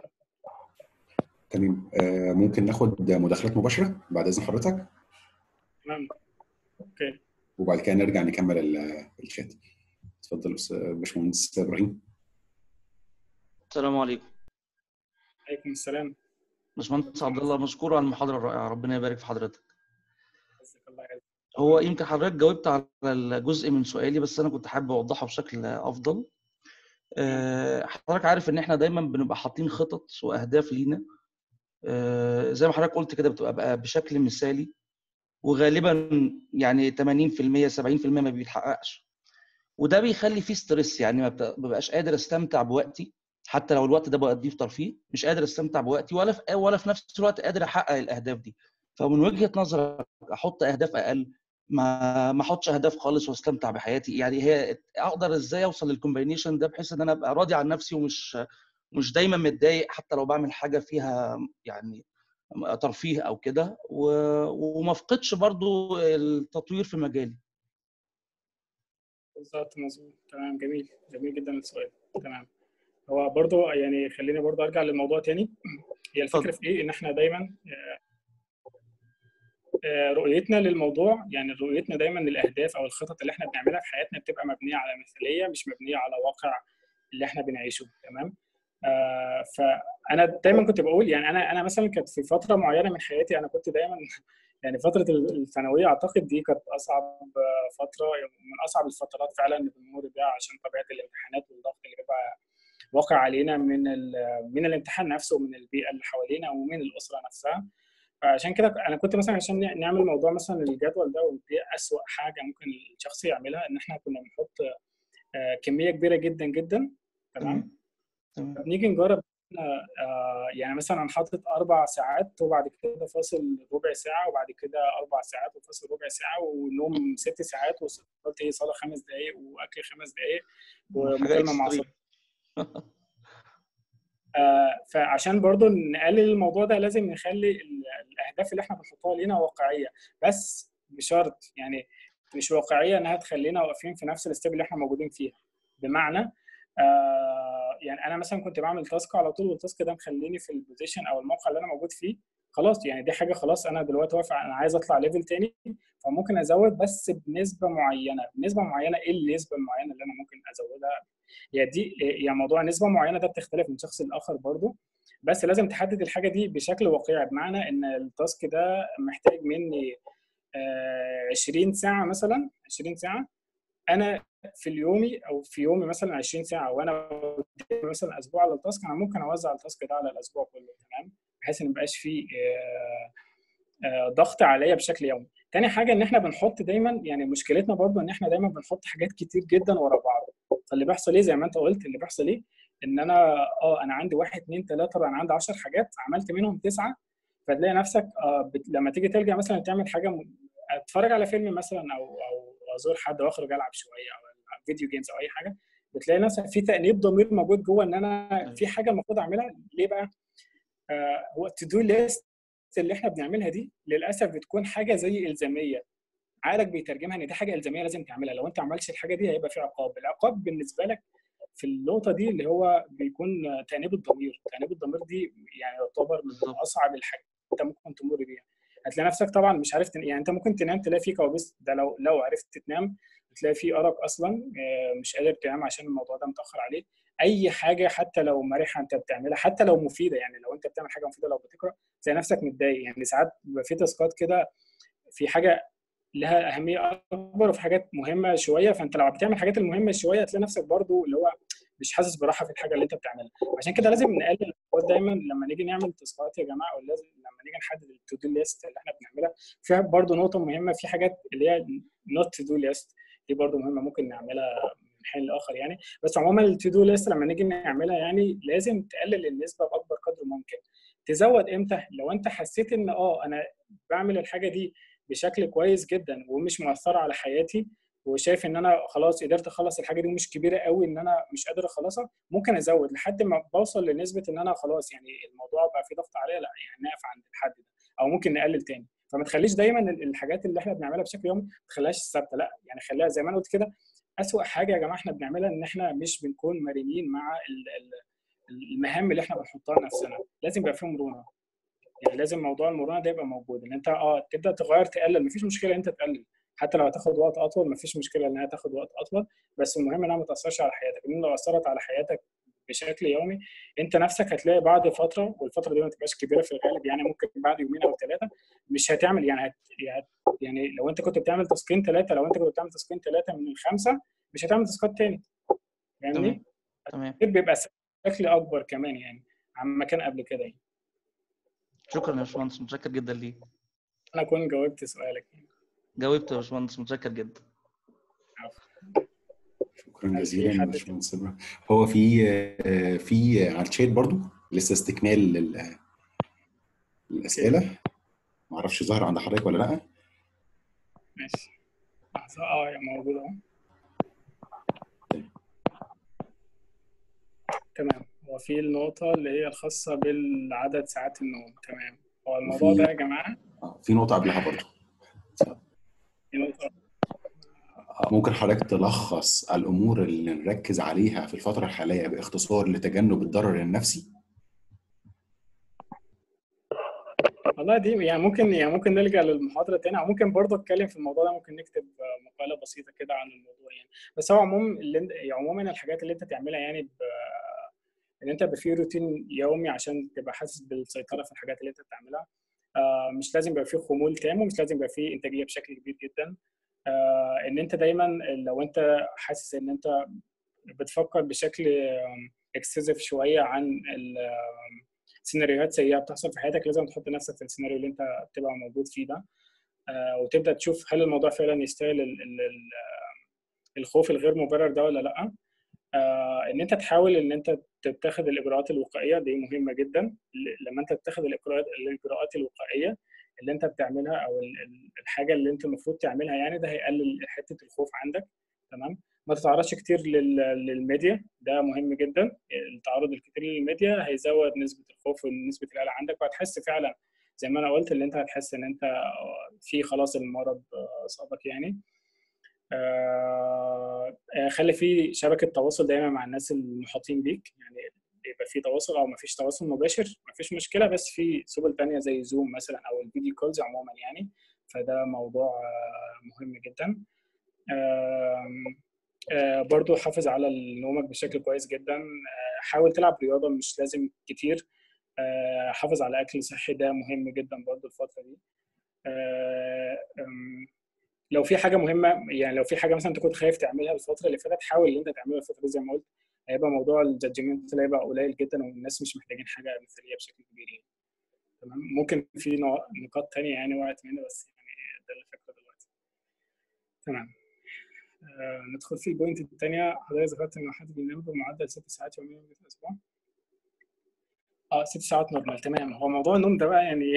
تمام، آه ممكن ناخد مداخلات مباشره بعد اذن حضرتك. تمام اوكي، وبعد كده نرجع نكمل الشات. اتفضل باشمهندس ابراهيم. السلام عليكم. عليكم السلام. باشمهندس عبد الله، مشكور على المحاضره الرائعه، ربنا يبارك في حضرتك. الله يعزك. هو يمكن حضرتك جاوبت على الجزء من سؤالي، بس انا كنت حابب اوضحه بشكل افضل. حضرتك عارف ان احنا دايما بنبقى حاطين خطط واهداف لينا، زي ما حضرتك قلت كده بتبقى بقى بشكل مثالي، وغالبا يعني ثمانين في المية سبعين في المية ما بيتحققش، وده بيخلي فيه ستريس. يعني ما ببقاش قادر استمتع بوقتي، حتى لو الوقت ده بقضيه في ترفيه مش قادر استمتع بوقتي، ولا في ولا في نفس الوقت قادر احقق الاهداف دي. فمن وجهة نظرك احط اهداف اقل، ما ما احطش اهداف خالص واستمتع بحياتي؟ يعني هي اقدر ازاي اوصل للكومبينيشن ده بحيث ان انا ابقى راضي عن نفسي ومش مش دايما متضايق حتى لو بعمل حاجه فيها يعني ترفيه او كده، وما افقدش برضو التطوير في مجالي؟ بالظبط، مظبوط، تمام، جميل جميل جدا السؤال. تمام، هو برضو يعني خليني برضو ارجع للموضوع تاني. هي الفكره في ايه؟ ان احنا دايما رؤيتنا للموضوع، يعني رؤيتنا دايما للاهداف او الخطط اللي احنا بنعملها في حياتنا بتبقى مبنيه على مثاليه، مش مبنيه على واقع اللي احنا بنعيشه. تمام، آه فانا دايما كنت بقول يعني انا انا مثلا كانت في فتره معينه من حياتي انا كنت دايما يعني فتره الثانويه اعتقد دي كانت اصعب فتره، من اصعب الفترات فعلا اللي بنمر بيها عشان طبيعه الامتحانات والضغط اللي بيبقى واقع علينا من من الامتحان نفسه ومن البيئه اللي حوالينا ومن الاسره نفسها. فعشان كده انا كنت مثلا عشان نعمل موضوع مثلا الجدول ده، ودي اسوأ حاجه ممكن الشخص يعملها، ان احنا كنا بنحط كميه كبيره جدا جدا. تمام، بنيجي نجرب يعني مثلا انا حاطط اربع ساعات وبعد كده فاصل ربع ساعه وبعد كده اربع ساعات وفاصل ربع ساعه ونوم ست ساعات وقلت ايه صلاه خمس دقائق واكل خمس دقائق ومكالمه مع صديق. آه فعشان برضو نقلل الموضوع ده لازم نخلي الاهداف اللي احنا بنحطها لينا واقعيه، بس بشرط يعني مش واقعيه انها تخلينا واقفين في نفس الستيب اللي احنا موجودين فيها. بمعنى آه يعني انا مثلا كنت بعمل تاسك على طول، والتاسك ده مخليني في البوزيشن او الموقع اللي انا موجود فيه خلاص، يعني دي حاجه خلاص انا دلوقتي واقف انا عايز اطلع ليفل تاني، فممكن ازود بس بنسبه معينه. بنسبه معينه ايه النسبه المعينه اللي انا ممكن ازودها؟ هي دي يعني موضوع نسبه معينه ده بتختلف من شخص لاخر برضه، بس لازم تحدد الحاجه دي بشكل واقعي. بمعنى ان التاسك ده محتاج مني عشرين ساعه مثلا، عشرين ساعه انا في اليومي او في يومي مثلا عشرين ساعه، وانا مثلا اسبوع على التاسك، انا ممكن اوزع التاسك ده على الاسبوع كله، تمام، بحيث ان ما يبقاش فيه ضغط عليا بشكل يومي. تاني حاجه ان احنا بنحط دايما، يعني مشكلتنا برضو ان احنا دايما بنحط حاجات كتير جدا ورا بعض. فاللي بيحصل ايه زي ما انت قلت، اللي بيحصل ايه ان انا اه انا عندي واحد اتنين تلاته، انا عندي عشر حاجات عملت منهم تسعه، فتلاقي نفسك آه بت... لما تيجي ترجع مثلا تعمل حاجه م... اتفرج على فيلم مثلا او او ازور حد واخرج العب شويه او فيديو جيمز او اي حاجه، بتلاقي نفسك في تأنيب ضمير موجود جوه ان انا في حاجه المفروض اعملها. ليه بقى؟ آه هو التو دو ليست اللي احنا بنعملها دي للاسف بتكون حاجه زي الزاميه، عقلك بيترجمها ان دي حاجه الزاميه لازم تعملها، لو انت ما عملتش الحاجه دي هيبقى في عقاب. العقاب بالنسبه لك في النقطه دي اللي هو بيكون تأنيب الضمير. تأنيب الضمير دي يعني يعتبر من اصعب الحاجات انت ممكن تمر بيها. هتلاقي نفسك طبعا مش عارف تن... يعني انت ممكن تنام تلاقي في كوابيس، ده لو لو عرفت تنام تلاقي في ارق اصلا، مش قادر تنام عشان الموضوع ده متاخر عليك. اي حاجه حتى لو مرحه انت بتعملها، حتى لو مفيده، يعني لو انت بتعمل حاجه مفيده، لو بتقرا تلاقي نفسك متضايق. يعني ساعات بيبقى في تاسكات كده في حاجه لها اهميه اكبر وفي حاجات مهمه شويه، فانت لو بتعمل الحاجات المهمه شويه هتلاقي نفسك برضو اللي هو مش حاسس براحه في الحاجه اللي انت بتعملها. عشان كده لازم نقلل دايما لما نيجي نعمل تاسكات يا جماعه، او لازم لما نيجي نحدد التو دو ليست اللي احنا بنعملها، فيها برضو نقطه مهمه، في حاجات اللي هي نوت تو دو ليست دي برضو مهمه ممكن نعملها من حين لاخر يعني. بس عموما التو دو ليست لما نيجي نعملها يعني لازم تقلل النسبه باكبر قدر ممكن. تزود امتى؟ لو انت حسيت ان اه انا بعمل الحاجه دي بشكل كويس جدا ومش مؤثره على حياتي، وشايف ان انا خلاص قدرت اخلص الحاجه دي ومش كبيره قوي ان انا مش قادر اخلصها، ممكن ازود لحد ما بوصل لنسبه ان انا خلاص يعني الموضوع بقى فيه ضغط عليا، لا يعني نقف عند الحد ده، او ممكن نقلل تاني. فما تخليش دايما الحاجات اللي احنا بنعملها بشكل يومي ما تخليهاش ثابته، لا يعني خليها زي ما انا قلت كده. اسوأ حاجه يا جماعه احنا بنعملها ان احنا مش بنكون مرنين مع المهام اللي احنا بنحطها لنفسنا. لازم يبقى فيه مرونه، يعني لازم موضوع المرونه ده يبقى موجود، ان انت اه تبدا تغير تقلل، مفيش مشكله انت تقلل حتى لو هتاخد وقت اطول، مفيش مشكله انها تاخد وقت اطول، بس المهم انها ما تاثرش على حياتك. لان لو اثرت على حياتك بشكل يومي انت نفسك هتلاقي بعد فتره، والفتره دي ما تبقاش كبيره في الغالب، يعني ممكن بعد يومين او ثلاثه مش هتعمل يعني هت... يعني لو انت كنت بتعمل تاسكين ثلاثه، لو انت كنت بتعمل تاسكين ثلاثه من الخمسه مش هتعمل تاسكات تاني، فاهمني؟ تمام. بيبقى بشكل اكبر كمان يعني عما كان قبل كده يعني. شكرا يا باشمهندس، متشكر جدا ليه. انا اكون جاوبت سؤالك يعني. جاوبت يا باشمهندس، متشكر جدا. شكرا جزيلا يا باشمهندس. هو في في على الشات برضو لسه استكمال لل... للاسئله، ما اعرفش ظهر عند حضرتك ولا لا. ماشي لحظه، اه موجود اهو. تمام. هو في النقطه اللي هي الخاصه بالعدد ساعات النوم. تمام. هو الموضوع ده يا جماعه اه في نقطه قبلها برضو. في نقطه ممكن حضرتك تلخص الامور اللي نركز عليها في الفتره الحاليه باختصار لتجنب الضرر النفسي؟ والله دي يعني ممكن يعني ممكن نلجا للمحاضره تاني، او ممكن برضه اتكلم في الموضوع ده، ممكن نكتب مقاله بسيطه كده عن الموضوع يعني. بس هو عموما اللي عموما الحاجات اللي انت تعملها يعني ب... ان انت يبقى في روتين يومي عشان تبقى حاسس بالسيطره في الحاجات اللي انت بتعملها. آه مش لازم يبقى فيه خمول تام، ومش لازم يبقى فيه انتاجيه بشكل كبير جدا. آه ان انت دايما لو انت حاسس ان انت بتفكر بشكل اكسسيف شويه عن سيناريوهات سيئه بتحصل في حياتك، لازم تحط نفسك في السيناريو اللي انت تبقى موجود فيه ده، آه وتبدا تشوف هل الموضوع فعلا يستاهل الخوف الغير مبرر ده ولا لا. آه ان انت تحاول ان انت تتخذ الاجراءات الوقائيه دي مهمه جدا. لما انت تتخذ الاجراءات الاجراءات الوقائيه اللي انت بتعملها او الحاجه اللي انت المفروض تعملها، يعني ده هيقلل حته الخوف عندك. تمام. ما تتعرضش كتير للميديا، ده مهم جدا. التعرض الكتير للميديا هيزود نسبه الخوف ونسبه القلق عندك، وهتحس فعلا زي ما انا قلت اللي انت هتحس ان انت في خلاص المرض اصابك يعني. آه، خلي في شبكه تواصل دايما مع الناس المحاطين بيك، يعني يبقى في تواصل او ما فيش تواصل مباشر ما فيش مشكله، بس في سبل تانية زي زوم مثلا او الفيديو كولز عموما يعني، فده موضوع مهم جدا. برضو حافظ على نومك بشكل كويس جدا، حاول تلعب رياضه مش لازم كتير، حافظ على اكل صحي ده مهم جدا برضو الفتره دي. لو في حاجه مهمه يعني لو في حاجه مثلا انت كنت خايف تعملها الفتره اللي فاتت، حاول ان انت تعملها الفتره دي زي ما قلت، هيبقى موضوع الجادجمنت هيبقى قليل جدا والناس مش محتاجين حاجه مثاليه بشكل كبير يعني. تمام. ممكن في نقاط تانية يعني وقعت مني بس يعني ده اللي فاكره دلوقتي. تمام. آه ندخل في البوينت الثانيه. حضرتك ذكرت ان حد بينام بمعدل ست ساعات يوميا في الاسبوع. اه ست ساعات نورمال. تمام. هو موضوع النوم ده بقى يعني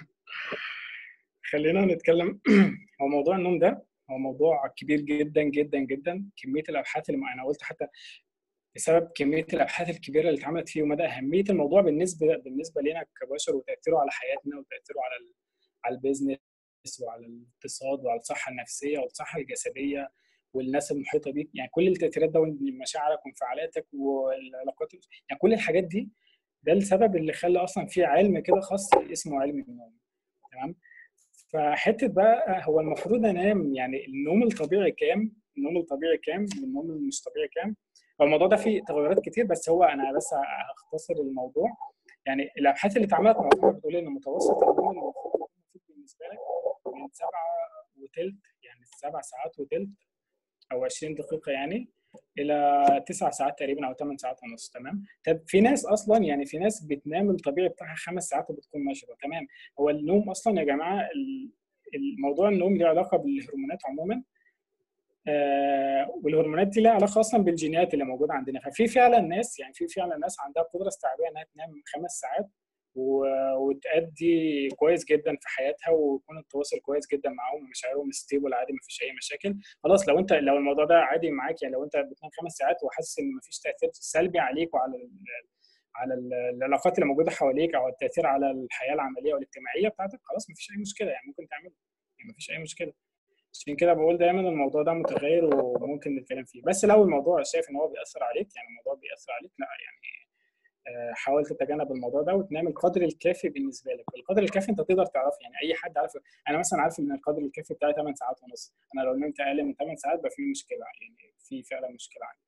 خلينا نتكلم. هو موضوع النوم ده هو موضوع كبير جدا جدا جدا. كميه الابحاث اللي انا قلت حتى بسبب كميه الابحاث الكبيره اللي اتعملت فيه ومدى اهميه الموضوع بالنسبه بالنسبه لنا كبشر وتاثيره على حياتنا وتاثيره على ال... على البيزنس وعلى الاقتصاد وعلى الصحه النفسيه والصحه الجسديه والناس المحيطه بيك، يعني كل التاثيرات ده ومشاعرك وانفعالاتك والعلاقات، يعني كل الحاجات دي ده السبب اللي خلى اصلا في علم كده خاص اسمه علم النوم. تمام. فحته بقى هو المفروض انام يعني النوم الطبيعي كام؟ النوم الطبيعي كام؟ والنوم المش طبيعي كام؟ هو الموضوع ده فيه تغيرات كتير، بس هو انا بس هختصر الموضوع. يعني الابحاث اللي اتعملت معظمها بتقول ان متوسط النوم المفروض بالنسبه لك من سبعة وثلث، يعني سبع ساعات وثلث او عشرين دقيقه يعني، الى تسع ساعات تقريبا او ثمان ساعات ونص. تمام. طب في ناس اصلا يعني في ناس بتنام الطبيعي بتاعها خمس ساعات وبتكون نشطه. تمام. هو النوم اصلا يا جماعه الموضوع النوم له علاقه بالهرمونات عموما، آه والهرمونات دي لها علاقه اصلا بالجينات اللي موجوده عندنا. ففي فعلا ناس يعني في فعلا ناس عندها قدره استيعابيه انها تنام خمس ساعات وتأدي كويس جدا في حياتها ويكون التواصل كويس جدا معاهم ومشاعرهم ستيبل عادي ما فيش اي مشاكل. خلاص لو انت لو الموضوع ده عادي معاك، يعني لو انت بتنام خمس ساعات وحاسس ان ما فيش تأثير سلبي عليك وعلى على العلاقات اللي موجوده حواليك او التأثير على الحياه العمليه والاجتماعيه بتاعتك، خلاص ما فيش اي مشكله يعني ممكن تعمله، يعني ما فيش اي مشكله. عشان كده بقول دايما الموضوع ده متغير وممكن نتكلم فيه، بس لو الموضوع شايف ان هو بيأثر عليك يعني الموضوع بيأثر عليك لا يعني حاول تتجنب الموضوع ده وتنام القدر الكافي بالنسبه لك. القدر الكافي انت تقدر تعرف يعني اي حد عارف. انا مثلا عارف ان القدر الكافي بتاعي ثمان ساعات ونص، انا لو نمت اقل من ثمان ساعات بقى في مشكله، يعني في فعلا مشكله عندي.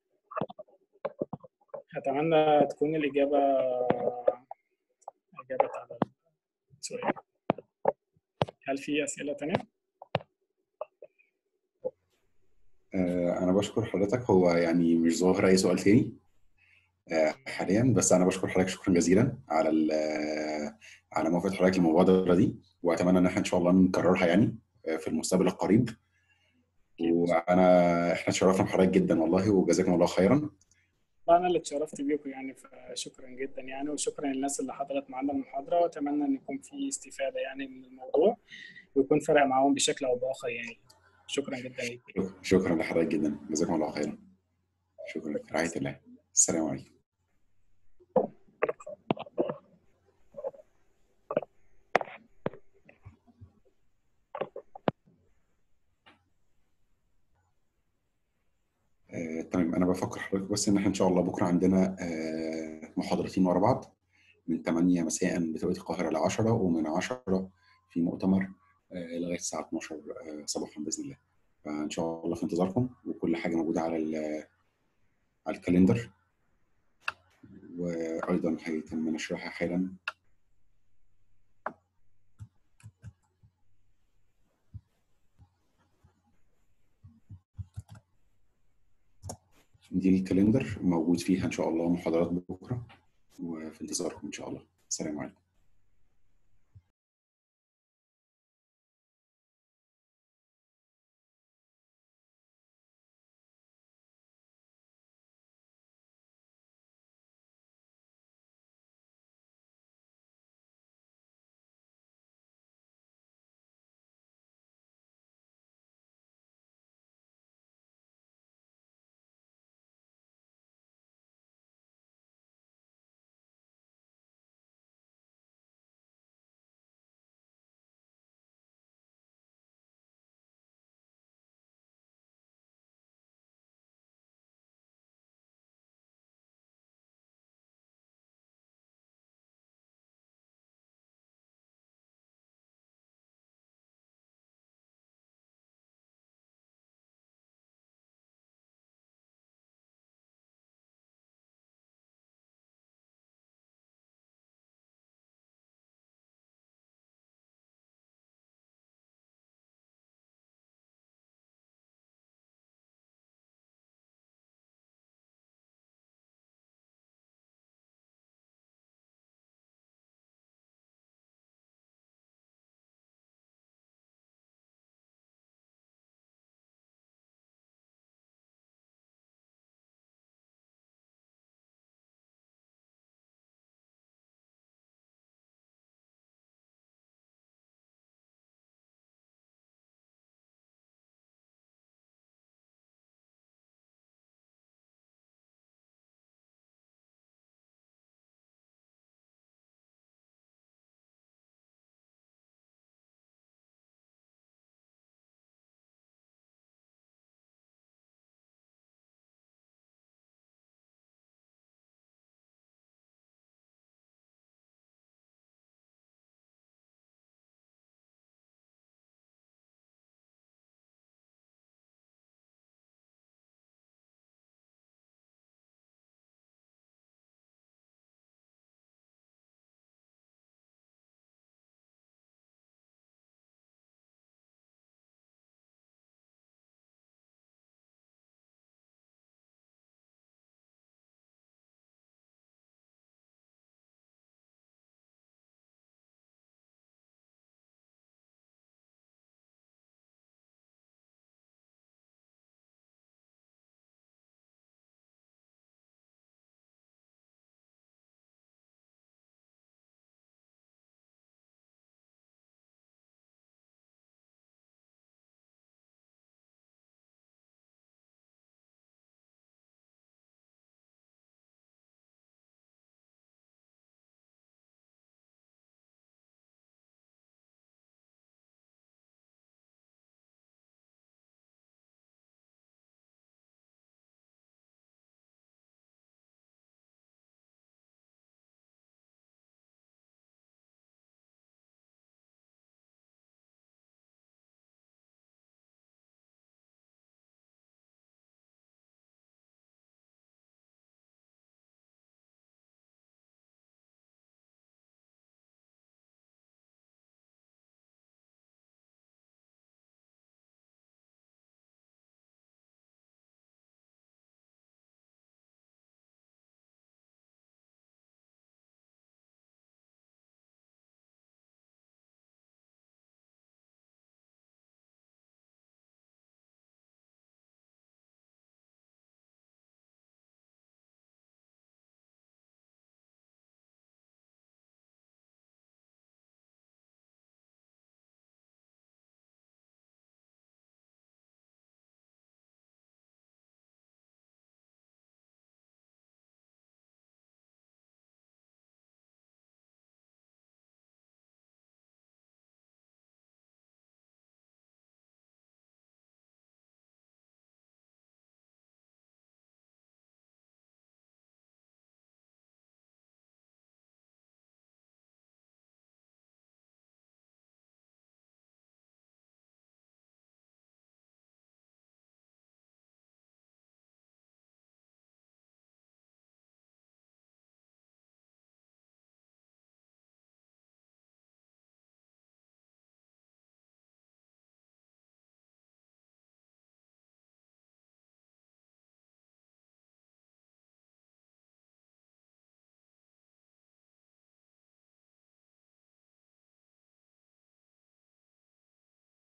اتمنى تكون الاجابه اجابه على السؤال. هل في اسئله ثانيه؟ انا بشكر حضرتك. هو يعني مش ظاهر اي سؤال تاني حاليا، بس انا بشكر حضرتك شكرا جزيلا على على موافقه حضرتك المبادره دي، واتمنى ان احنا ان شاء الله نكررها يعني في المستقبل القريب. وانا احنا اتشرفنا بحضرتك جدا والله، وجزاكم الله خيرا. انا اللي اتشرفت بيكم يعني، فشكرا جدا يعني، وشكرا للناس اللي حضرت معانا المحاضره، واتمنى ان يكون في استفاده يعني من الموضوع ويكون فرق معاهم بشكل او باخر يعني. شكرا جدا ليك. شكرا لحضرتك جدا، جزاكم الله خيرا. شكرا، في رعايه الله. السلام عليكم. آه، تمام. انا بفكر حضرتك بس ان احنا ان شاء الله بكره عندنا آه، محاضرتين ورا بعض من ثمانية مساء بتوقيت القاهره ل عشرة، ومن عشرة في مؤتمر آه، لغايه الساعه اثناشر آه، صباحا باذن الله. فان شاء الله في انتظاركم، وكل حاجه موجوده على على الكالندر، وايضا هيتم نشرها حالا. دي الكالندر موجود فيها ان شاء الله محاضرات بكره، وفي انتظاركم ان شاء الله. السلام عليكم.